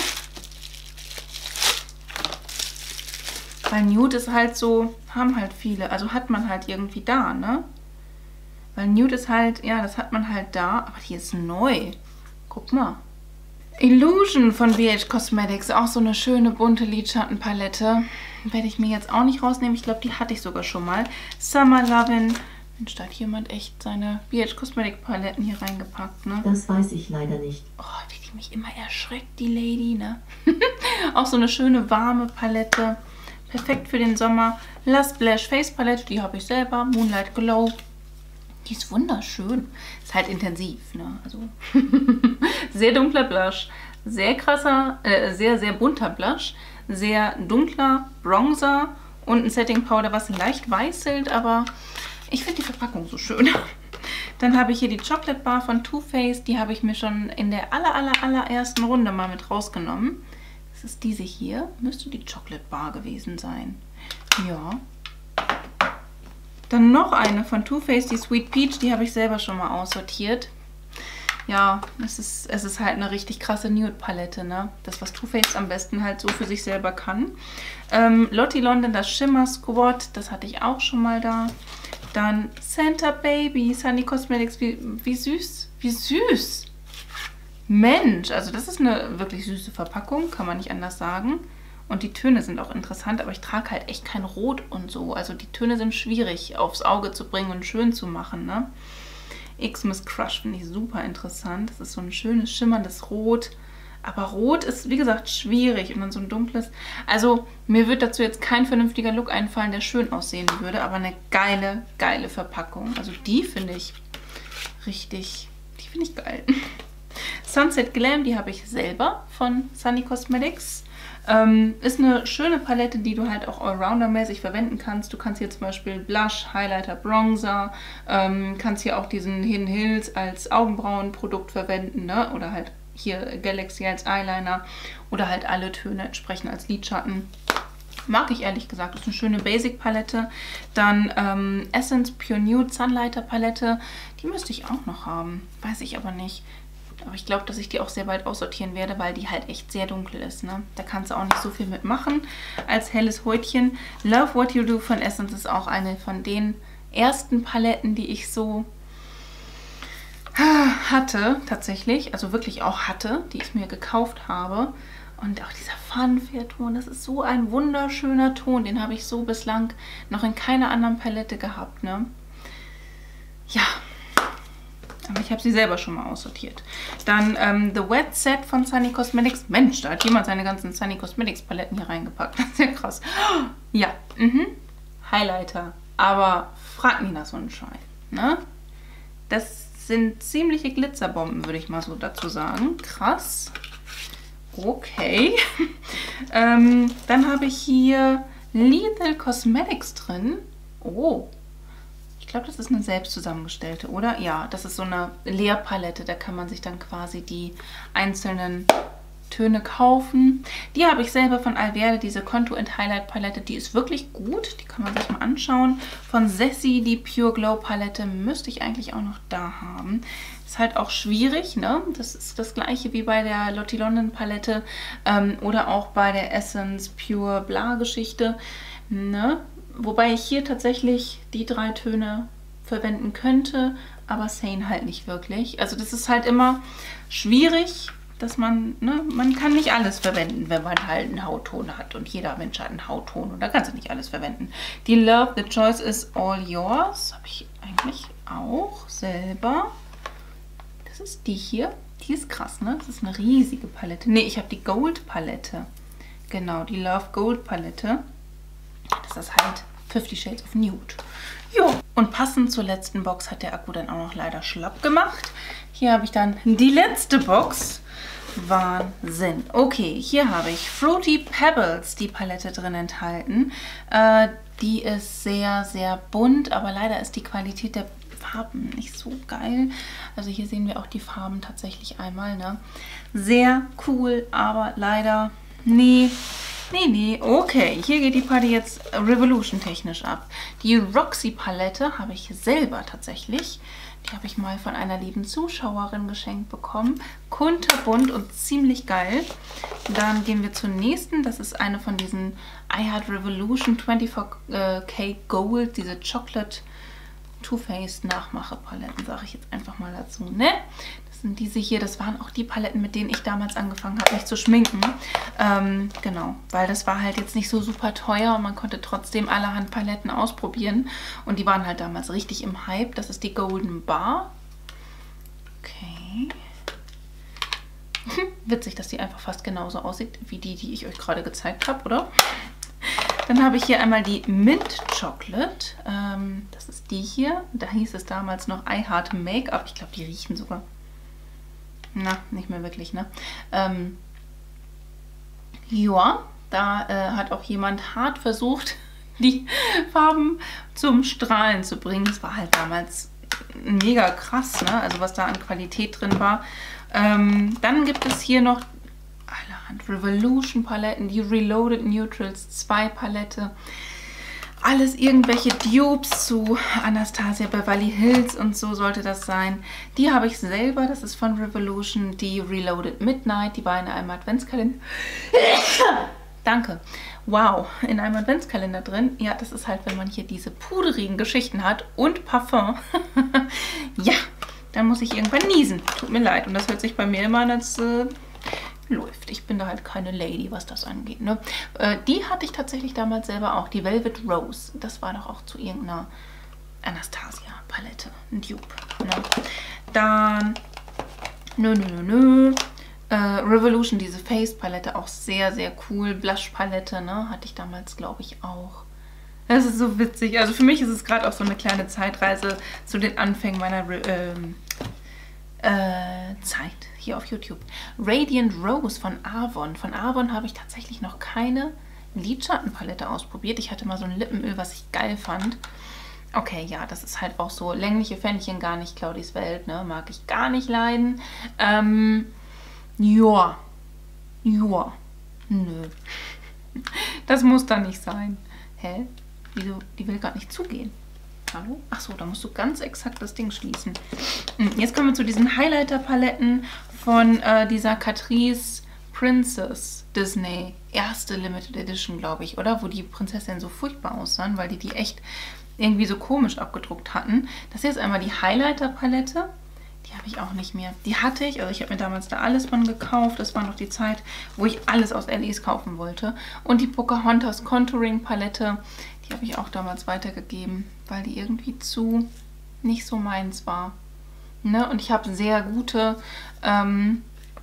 Weil Nude ist halt so, haben halt viele. Also hat man halt irgendwie da, ne? Weil Nude ist halt, ja, das hat man halt da. Aber die ist neu. Guck mal. Illusion von B H Cosmetics. Auch so eine schöne bunte Lidschattenpalette. Werde ich mir jetzt auch nicht rausnehmen. Ich glaube, die hatte ich sogar schon mal. Summer Lovin'. Mensch, da hat jemand echt seine B H Cosmetic Paletten hier reingepackt, ne? Das weiß ich leider nicht. Oh, wie die mich immer erschreckt, die Lady, ne? Auch so eine schöne warme Palette. Perfekt für den Sommer. Lust Blush Face Palette, die habe ich selber. Moonlight Glow. Die ist wunderschön. Ist halt intensiv, ne? Also sehr dunkler Blush. Sehr krasser, äh, sehr, sehr bunter Blush. Sehr dunkler Bronzer. Und ein Setting Powder, was leicht weißelt, aber ich finde die Verpackung so schön. Dann habe ich hier die Chocolate Bar von Too Faced. Die habe ich mir schon in der aller, aller, allerersten Runde mal mit rausgenommen. Das ist diese hier. Müsste die Chocolate Bar gewesen sein. Ja. Dann noch eine von Too Faced, die Sweet Peach. Die habe ich selber schon mal aussortiert. Ja, es ist, es ist halt eine richtig krasse Nude-Palette, ne? Das, was Too Faced am besten halt so für sich selber kann. Ähm, Lottie London, das Shimmer Squad. Das hatte ich auch schon mal da. Dann Santa Baby, Sunny Cosmetics, wie, wie süß, wie süß. Mensch, also das ist eine wirklich süße Verpackung, kann man nicht anders sagen. Und die Töne sind auch interessant, aber ich trage halt echt kein Rot und so. Also die Töne sind schwierig aufs Auge zu bringen und schön zu machen, ne? Xmas Crush finde ich super interessant. Das ist so ein schönes, schimmerndes Rot. Aber Rot ist, wie gesagt, schwierig. Und dann so ein dunkles. Also, mir wird dazu jetzt kein vernünftiger Look einfallen, der schön aussehen würde. Aber eine geile, geile Verpackung. Also, die finde ich richtig, die finde ich geil. Sunset Glam, die habe ich selber von Sunny Cosmetics. Ähm, ist eine schöne Palette, die du halt auch Allrounder-mäßig verwenden kannst. Du kannst hier zum Beispiel Blush, Highlighter, Bronzer, ähm, kannst hier auch diesen Hidden Hills als Augenbrauenprodukt verwenden, ne? Oder halt hier Galaxy als Eyeliner oder halt alle Töne entsprechend als Lidschatten. Mag ich ehrlich gesagt. Das ist eine schöne Basic-Palette. Dann ähm, Essence Pure Nude Sunlighter Palette. Die müsste ich auch noch haben. Weiß ich aber nicht. Aber ich glaube, dass ich die auch sehr bald aussortieren werde, weil die halt echt sehr dunkel ist, ne? Da kannst du auch nicht so viel mitmachen als helles Häutchen. Love What You Do von Essence ist auch eine von den ersten Paletten, die ich so hatte, tatsächlich. Also wirklich auch hatte, die ich mir gekauft habe. Und auch dieser Funfair-Ton, das ist so ein wunderschöner Ton. Den habe ich so bislang noch in keiner anderen Palette gehabt, ne? Ja. Aber ich habe sie selber schon mal aussortiert. Dann ähm, The Wet Set von Sunny Cosmetics. Mensch, da hat jemand seine ganzen Sunny Cosmetics Paletten hier reingepackt. Das ist ja krass. Ja, mhm. Highlighter. Aber frag mich nach Sonnenschein, ne? Das sind ziemliche Glitzerbomben, würde ich mal so dazu sagen. Krass. Okay. ähm, dann habe ich hier Lethal Cosmetics drin. Oh. Ich glaube, das ist eine selbst zusammengestellte, oder? Ja, das ist so eine Leerpalette. Da kann man sich dann quasi die einzelnen Töne kaufen. Die habe ich selber von Alverde, diese Contour and Highlight Palette. Die ist wirklich gut. Die kann man sich mal anschauen. Von Sessi, die Pure Glow Palette, müsste ich eigentlich auch noch da haben. Ist halt auch schwierig, ne? Das ist das gleiche wie bei der Lottie London Palette ähm, oder auch bei der Essence Pure Bla Geschichte, ne? Wobei ich hier tatsächlich die drei Töne verwenden könnte, aber sane halt nicht wirklich. Also das ist halt immer schwierig, dass man, ne, man kann nicht alles verwenden, wenn man halt einen Hautton hat. Und jeder Mensch hat einen Hautton und da kannst du nicht alles verwenden. Die Love, the choice is all yours. Habe ich eigentlich auch selber. Das ist die hier. Die ist krass, ne? Das ist eine riesige Palette. Ne, ich habe die Gold Palette. Genau, die Love Gold Palette. Das ist halt Fifty Shades of Nude. Jo. Und passend zur letzten Box hat der Akku dann auch noch leider schlapp gemacht. Hier habe ich dann die letzte Box. Wahnsinn. Okay, hier habe ich Fruity Pebbles, die Palette drin enthalten. Äh, die ist sehr, sehr bunt, aber leider ist die Qualität der Farben nicht so geil. Also hier sehen wir auch die Farben tatsächlich einmal, ne? Sehr cool, aber leider, nee, nee, nee. Okay, hier geht die Party jetzt Revolution technisch ab. Die Roxy Palette habe ich selber tatsächlich. Die habe ich mal von einer lieben Zuschauerin geschenkt bekommen. Kunterbunt und ziemlich geil. Dann gehen wir zur nächsten. Das ist eine von diesen I Heart Revolution vierundzwanzig K Gold. Diese Chocolate Too Faced Nachmache-Paletten, sage ich jetzt einfach mal dazu, ne? Das sind diese hier. Das waren auch die Paletten, mit denen ich damals angefangen habe, mich zu schminken. Ähm, genau, weil das war halt jetzt nicht so super teuer und man konnte trotzdem allerhand Paletten ausprobieren. Und die waren halt damals richtig im Hype. Das ist die Golden Bar. Okay. Witzig, dass die einfach fast genauso aussieht wie die, die ich euch gerade gezeigt habe, oder? Dann habe ich hier einmal die Mint Chocolate. Ähm, das ist die hier. Da hieß es damals noch I Heart Make-up. Ich glaube, die riechen sogar. Na, nicht mehr wirklich, ne? Ähm, ja, da äh, hat auch jemand hart versucht, die Farben zum Strahlen zu bringen. Das war halt damals mega krass, ne? Also was da an Qualität drin war. Ähm, dann gibt es hier noch allerhand Revolution Paletten, die Reloaded Neutrals zwei Palette. Alles irgendwelche Dupes zu Anastasia Beverly Hills und so sollte das sein. Die habe ich selber, das ist von Revolution, die Reloaded Midnight, die war in einem Adventskalender. Danke. Wow, in einem Adventskalender drin. Ja, das ist halt, wenn man hier diese puderigen Geschichten hat und Parfum. Ja, dann muss ich irgendwann niesen. Tut mir leid. Und das hört sich bei mir immer an, als äh, läuft. Ich bin da halt keine Lady, was das angeht. Ne? Äh, die hatte ich tatsächlich damals selber auch. Die Velvet Rose. Das war doch auch zu irgendeiner Anastasia-Palette. Ein Dupe. Ne? Dann, nö, nö, nö, nö. Äh, Revolution, diese Face-Palette, auch sehr, sehr cool. Blush-Palette, ne? Hatte ich damals, glaube ich, auch. Das ist so witzig. Also für mich ist es gerade auch so eine kleine Zeitreise zu den Anfängen meiner Re ähm, äh, Zeit hier auf YouTube. Radiant Rose von Avon. Von Avon habe ich tatsächlich noch keine Lidschattenpalette ausprobiert. Ich hatte mal so ein Lippenöl, was ich geil fand. Okay, ja, das ist halt auch so längliche Fännchen, gar nicht Claudis Welt, ne? Mag ich gar nicht leiden. Ähm, ja. Ja. Nö. Das muss da nicht sein. Hä? Wieso? Die will gar nicht zugehen. Hallo? Achso, da musst du ganz exakt das Ding schließen. Jetzt kommen wir zu diesen Highlighter-Paletten von äh, dieser Catrice Princess Disney. Erste Limited Edition, glaube ich, oder? Wo die Prinzessin so furchtbar aussahen, weil die die echt irgendwie so komisch abgedruckt hatten. Das hier ist einmal die Highlighter-Palette. Die habe ich auch nicht mehr. Die hatte ich, also ich habe mir damals da alles von gekauft. Das war noch die Zeit, wo ich alles aus L Es kaufen wollte. Und die Pocahontas Contouring Palette, die habe ich auch damals weitergegeben, weil die irgendwie zu nicht so meins war. Ne? Und ich habe sehr gute ähm,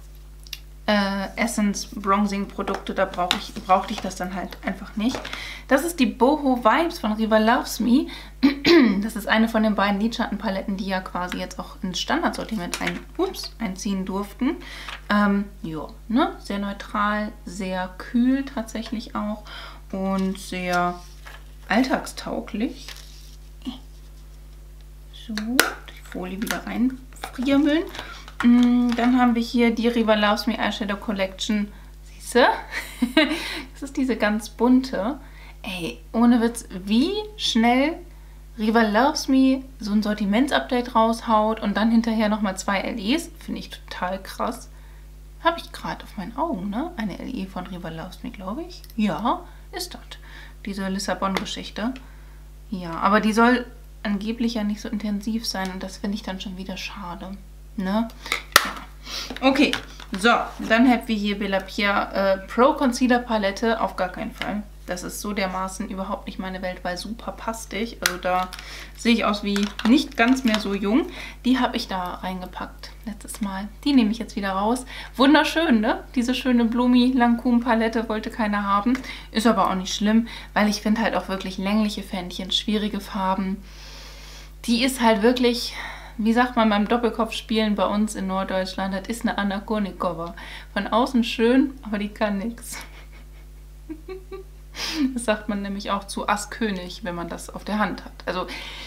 äh, Essence Bronzing Produkte, da brauche ich, brauchte ich das dann halt einfach nicht. Das ist die Boho Vibes von Riva Loves Me. Das ist eine von den beiden Lidschattenpaletten, die ja quasi jetzt auch ins Standardsortiment ein, ups, einziehen durften. Ähm, ja, ne? Sehr neutral, sehr kühl tatsächlich auch und sehr alltagstauglich. So, die Folie wieder reinfriemeln. Dann haben wir hier die Riva Loves Me Eyeshadow Collection. Siehst du? Das ist diese ganz bunte. Ey, ohne Witz, wie schnell Riva Loves Me so ein Sortimentsupdate raushaut und dann hinterher nochmal zwei L Es. Finde ich total krass. Habe ich gerade auf meinen Augen, ne? Eine L E von Riva Loves Me, glaube ich. Ja, ist das. Diese Lissabon-Geschichte. Ja, aber die soll angeblich ja nicht so intensiv sein und das finde ich dann schon wieder schade. Ne? Ja. Okay, so, dann hätten wir hier Bella Pierre äh, Pro Concealer Palette. Auf gar keinen Fall. Das ist so dermaßen überhaupt nicht meine Welt, weil super pastig. Also da sehe ich aus wie nicht ganz mehr so jung. Die habe ich da reingepackt letztes Mal. Die nehme ich jetzt wieder raus. Wunderschön, ne? Diese schöne Blumi Lancôme Palette wollte keiner haben. Ist aber auch nicht schlimm, weil ich finde halt auch wirklich längliche Fändchen, schwierige Farben. Die ist halt wirklich, wie sagt man beim Doppelkopfspielen bei uns in Norddeutschland, das ist eine Anna Kournikova. Von außen schön, aber die kann nichts. Das sagt man nämlich auch zu Ass-König, wenn man das auf der Hand hat. Also,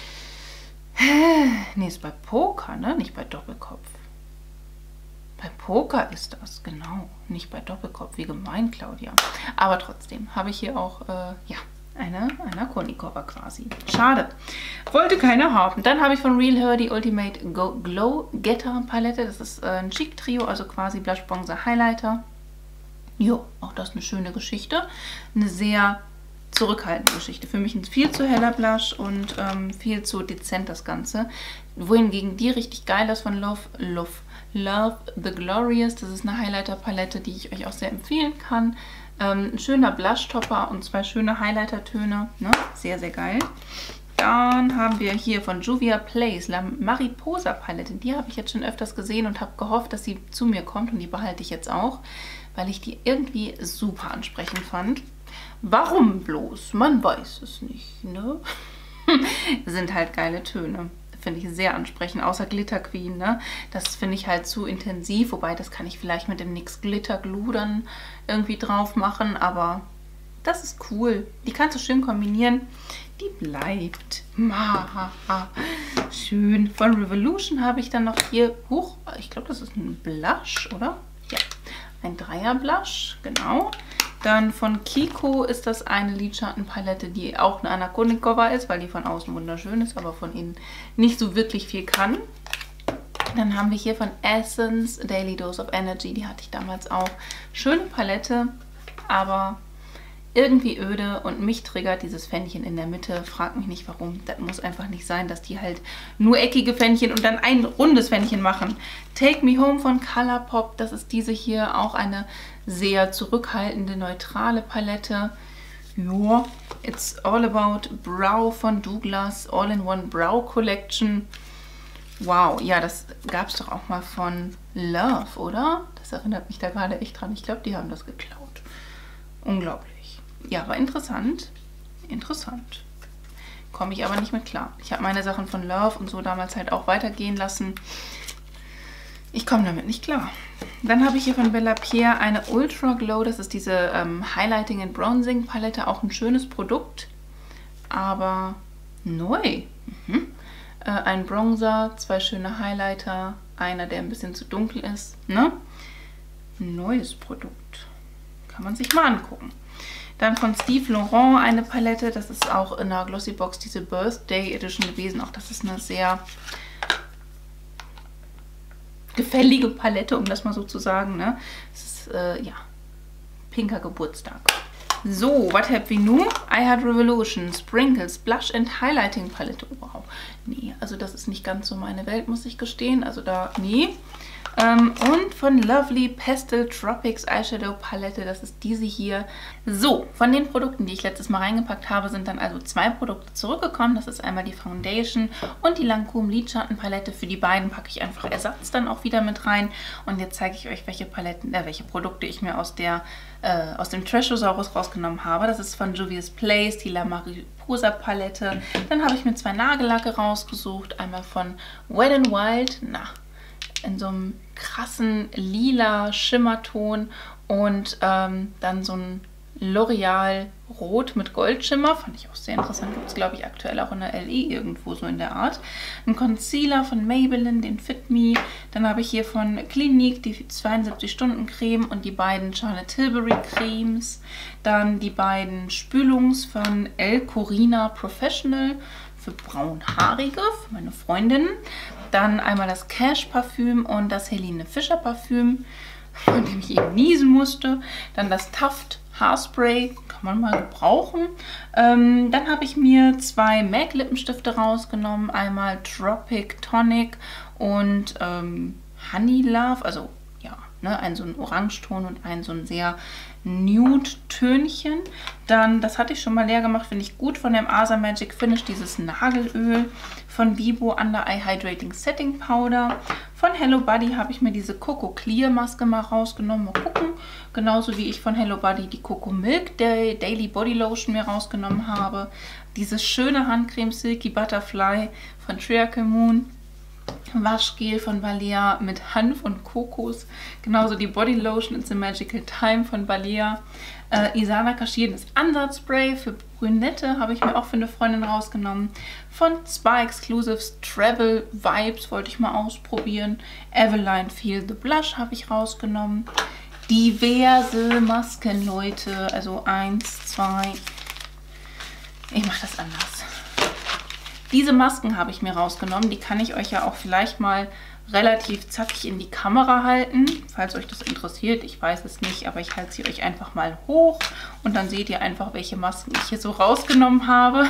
nee, ist bei Poker, ne? Nicht bei Doppelkopf. Bei Poker ist das, genau. Nicht bei Doppelkopf. Wie gemein, Claudia. Aber trotzdem habe ich hier auch, äh, ja, eine, eine Kournikova quasi. Schade. Wollte keiner haben. Dann habe ich von Real Her die Ultimate Go Glow Getter Palette. Das ist äh, ein Chic-Trio, also quasi Blush, Bronzer, Highlighter. Jo, auch das ist eine schöne Geschichte. Eine sehr zurückhaltende Geschichte. Für mich ein viel zu heller Blush und ähm, viel zu dezent das Ganze. Wohingegen die richtig geil ist von Love, Love, Love the Glorious. Das ist eine Highlighter-Palette, die ich euch auch sehr empfehlen kann. Ähm, ein schöner Blush-Topper und zwei schöne Highlighter-Töne. Ne? Sehr, sehr geil. Dann haben wir hier von Juvia Place La Mariposa Palette. Die habe ich jetzt schon öfters gesehen und habe gehofft, dass sie zu mir kommt. Und die behalte ich jetzt auch, weil ich die irgendwie super ansprechend fand. Warum bloß? Man weiß es nicht, ne? Sind halt geile Töne. Finde ich sehr ansprechend, außer Glitter Queen, ne? Das finde ich halt zu intensiv, wobei das kann ich vielleicht mit dem N Y X Glitter Glue dann irgendwie drauf machen, aber das ist cool. Die kannst du schön kombinieren. Die bleibt. Schön. Von Revolution habe ich dann noch hier, huch, ich glaube, das ist ein Blush, oder? Ja, ein Dreier Blush, genau. Dann von Kiko ist das eine Lidschattenpalette, die auch eine Anna Kournikova ist, weil die von außen wunderschön ist, aber von innen nicht so wirklich viel kann. Dann haben wir hier von Essence Daily Dose of Energy, die hatte ich damals auch. Schöne Palette, aber irgendwie öde und mich triggert dieses Fändchen in der Mitte. Frag mich nicht warum. Das muss einfach nicht sein, dass die halt nur eckige Fändchen und dann ein rundes Fändchen machen. Take Me Home von Colourpop. Das ist diese hier, auch eine sehr zurückhaltende, neutrale Palette. Ja, It's All About Brow von Douglas. All-in-One Brow Collection. Wow, ja, das gab es doch auch mal von Love, oder? Das erinnert mich da gerade echt dran. Ich glaube, die haben das geklaut. Unglaublich. Ja, aber interessant. Interessant. Komme ich aber nicht mit klar. Ich habe meine Sachen von Love und so damals halt auch weitergehen lassen. Ich komme damit nicht klar. Dann habe ich hier von Bella Pierre eine Ultra Glow. Das ist diese ähm, Highlighting and Bronzing Palette. Auch ein schönes Produkt. Aber neu. Mhm. Äh, ein Bronzer, zwei schöne Highlighter. Einer, der ein bisschen zu dunkel ist. Ne? Neues Produkt. Kann man sich mal angucken. Dann von Steve Laurent eine Palette. Das ist auch in der Glossybox diese Birthday Edition gewesen. Auch das ist eine sehr gefällige Palette, um das mal so zu sagen. Ne? Das ist, äh, ja, pinker Geburtstag. So, was habt ihr nun? I Had Revolution, Sprinkles, Blush and Highlighting Palette. Wow. Nee, also das ist nicht ganz so meine Welt, muss ich gestehen. Also da, nee. Ähm, und von Lovely Pastel Tropics Eyeshadow Palette, das ist diese hier. So, von den Produkten, die ich letztes Mal reingepackt habe, sind dann also zwei Produkte zurückgekommen. Das ist einmal die Foundation und die Lancôme Lidschattenpalette. Für die beiden packe ich einfach Ersatz dann auch wieder mit rein. Und jetzt zeige ich euch, welche Paletten, äh, welche Produkte ich mir aus der äh, aus dem Trashosaurus rausgenommen habe. Das ist von Juvia's Place, die La Mariposa Palette. Dann habe ich mir zwei Nagellacke rausgesucht. Einmal von Wet n Wild, na, in so einem krassen lila Schimmerton und ähm, dann so ein L'Oreal Rot mit Goldschimmer. Fand ich auch sehr interessant. Gibt es, glaube ich, aktuell auch in der L E irgendwo so in der Art. Ein Concealer von Maybelline, den Fit Me. Dann habe ich hier von Clinique die zweiundsiebzig Stunden Creme und die beiden Charlotte Tilbury Cremes. Dann die beiden Spülungs von El Corina Professional für braunhaarige, für meine Freundinnen. Dann einmal das Cash Parfüm und das Helene Fischer Parfüm, von dem ich eben niesen musste. Dann das Taft Haarspray, kann man mal gebrauchen. Ähm, dann habe ich mir zwei M A C Lippenstifte rausgenommen. Einmal Tropic Tonic und ähm, Honey Love, also ja, ne, ein so ein Orangeton und ein so ein sehr Nude-Tönchen. Dann, das hatte ich schon mal leer gemacht, finde ich gut, von dem Asa Magic Finish, dieses Nagelöl von Vibo Under Eye Hydrating Setting Powder. Von Hello Buddy habe ich mir diese Coco Clear Maske mal rausgenommen. Mal gucken. Genauso wie ich von Hello Buddy die Coco Milk Day Daily Body Lotion mir rausgenommen habe. Dieses schöne Handcreme Silky Butterfly von Triacle Moon. Waschgel von Balea mit Hanf und Kokos. Genauso die Body Lotion It's a Magical Time von Balea. Äh, Isana Kashir, das Ansatzspray für Brünette, habe ich mir auch für eine Freundin rausgenommen. Von Spa Exclusives Travel Vibes wollte ich mal ausprobieren. Eveline Feel the Blush habe ich rausgenommen. Diverse Masken, Leute. Also eins, zwei. Ich mache das anders. Diese Masken habe ich mir rausgenommen. Die kann ich euch ja auch vielleicht mal relativ zackig in die Kamera halten, falls euch das interessiert. Ich weiß es nicht, aber ich halte sie euch einfach mal hoch und dann seht ihr einfach, welche Masken ich hier so rausgenommen habe.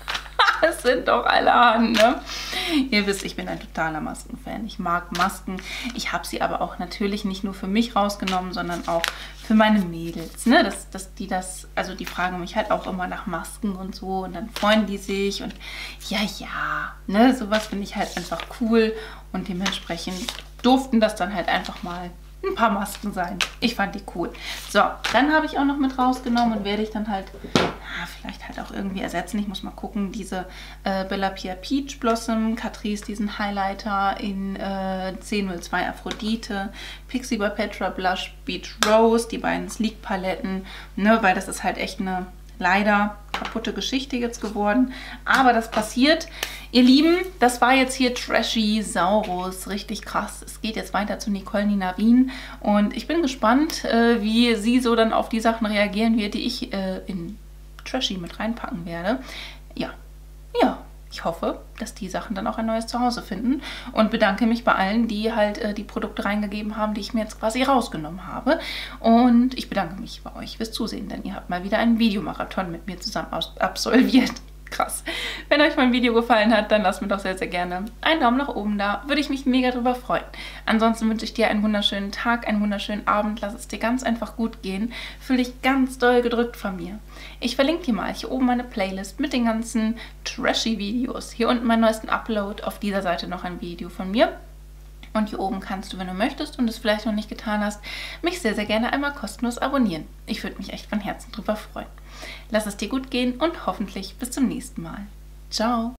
Es sind doch alle an, ne? Ihr wisst, ich bin ein totaler Maskenfan. Ich mag Masken. Ich habe sie aber auch natürlich nicht nur für mich rausgenommen, sondern auch für meine Mädels, ne? Das, das, die das, also die fragen mich halt auch immer nach Masken und so und dann freuen die sich und ja, ja, ne? Sowas finde ich halt einfach cool und dementsprechend durften das dann halt einfach mal ein paar Masken sein. Ich fand die cool. So, dann habe ich auch noch mit rausgenommen und werde ich dann halt, ja, vielleicht halt auch irgendwie ersetzen. Ich muss mal gucken, diese äh, Bella Pia Peach Blossom, Catrice diesen Highlighter in äh, zehn null zwei Aphrodite, Pixie by Petra Blush Beach Rose, die beiden Sleek Paletten, ne, weil das ist halt echt eine leider kaputte Geschichte jetzt geworden. Aber das passiert. Ihr Lieben, das war jetzt hier Trashy Saurus. Richtig krass. Es geht jetzt weiter zu Nicole Nina Wien. Und ich bin gespannt, äh, wie sie so dann auf die Sachen reagieren wird, die ich äh, in Trashy mit reinpacken werde. Ja, ja. Ich hoffe, dass die Sachen dann auch ein neues Zuhause finden und bedanke mich bei allen, die halt äh, die Produkte reingegeben haben, die ich mir jetzt quasi rausgenommen habe. Und ich bedanke mich bei euch fürs Zusehen, denn ihr habt mal wieder einen Videomarathon mit mir zusammen absolviert. Krass. Wenn euch mein Video gefallen hat, dann lasst mir doch sehr, sehr gerne einen Daumen nach oben da. Würde ich mich mega drüber freuen. Ansonsten wünsche ich dir einen wunderschönen Tag, einen wunderschönen Abend. Lass es dir ganz einfach gut gehen. Fühl dich ganz doll gedrückt von mir. Ich verlinke dir mal hier oben meine Playlist mit den ganzen trashy Videos. Hier unten meinen neuesten Upload. Auf dieser Seite noch ein Video von mir. Und hier oben kannst du, wenn du möchtest und es vielleicht noch nicht getan hast, mich sehr, sehr gerne einmal kostenlos abonnieren. Ich würde mich echt von Herzen drüber freuen. Lass es dir gut gehen und hoffentlich bis zum nächsten Mal. Ciao!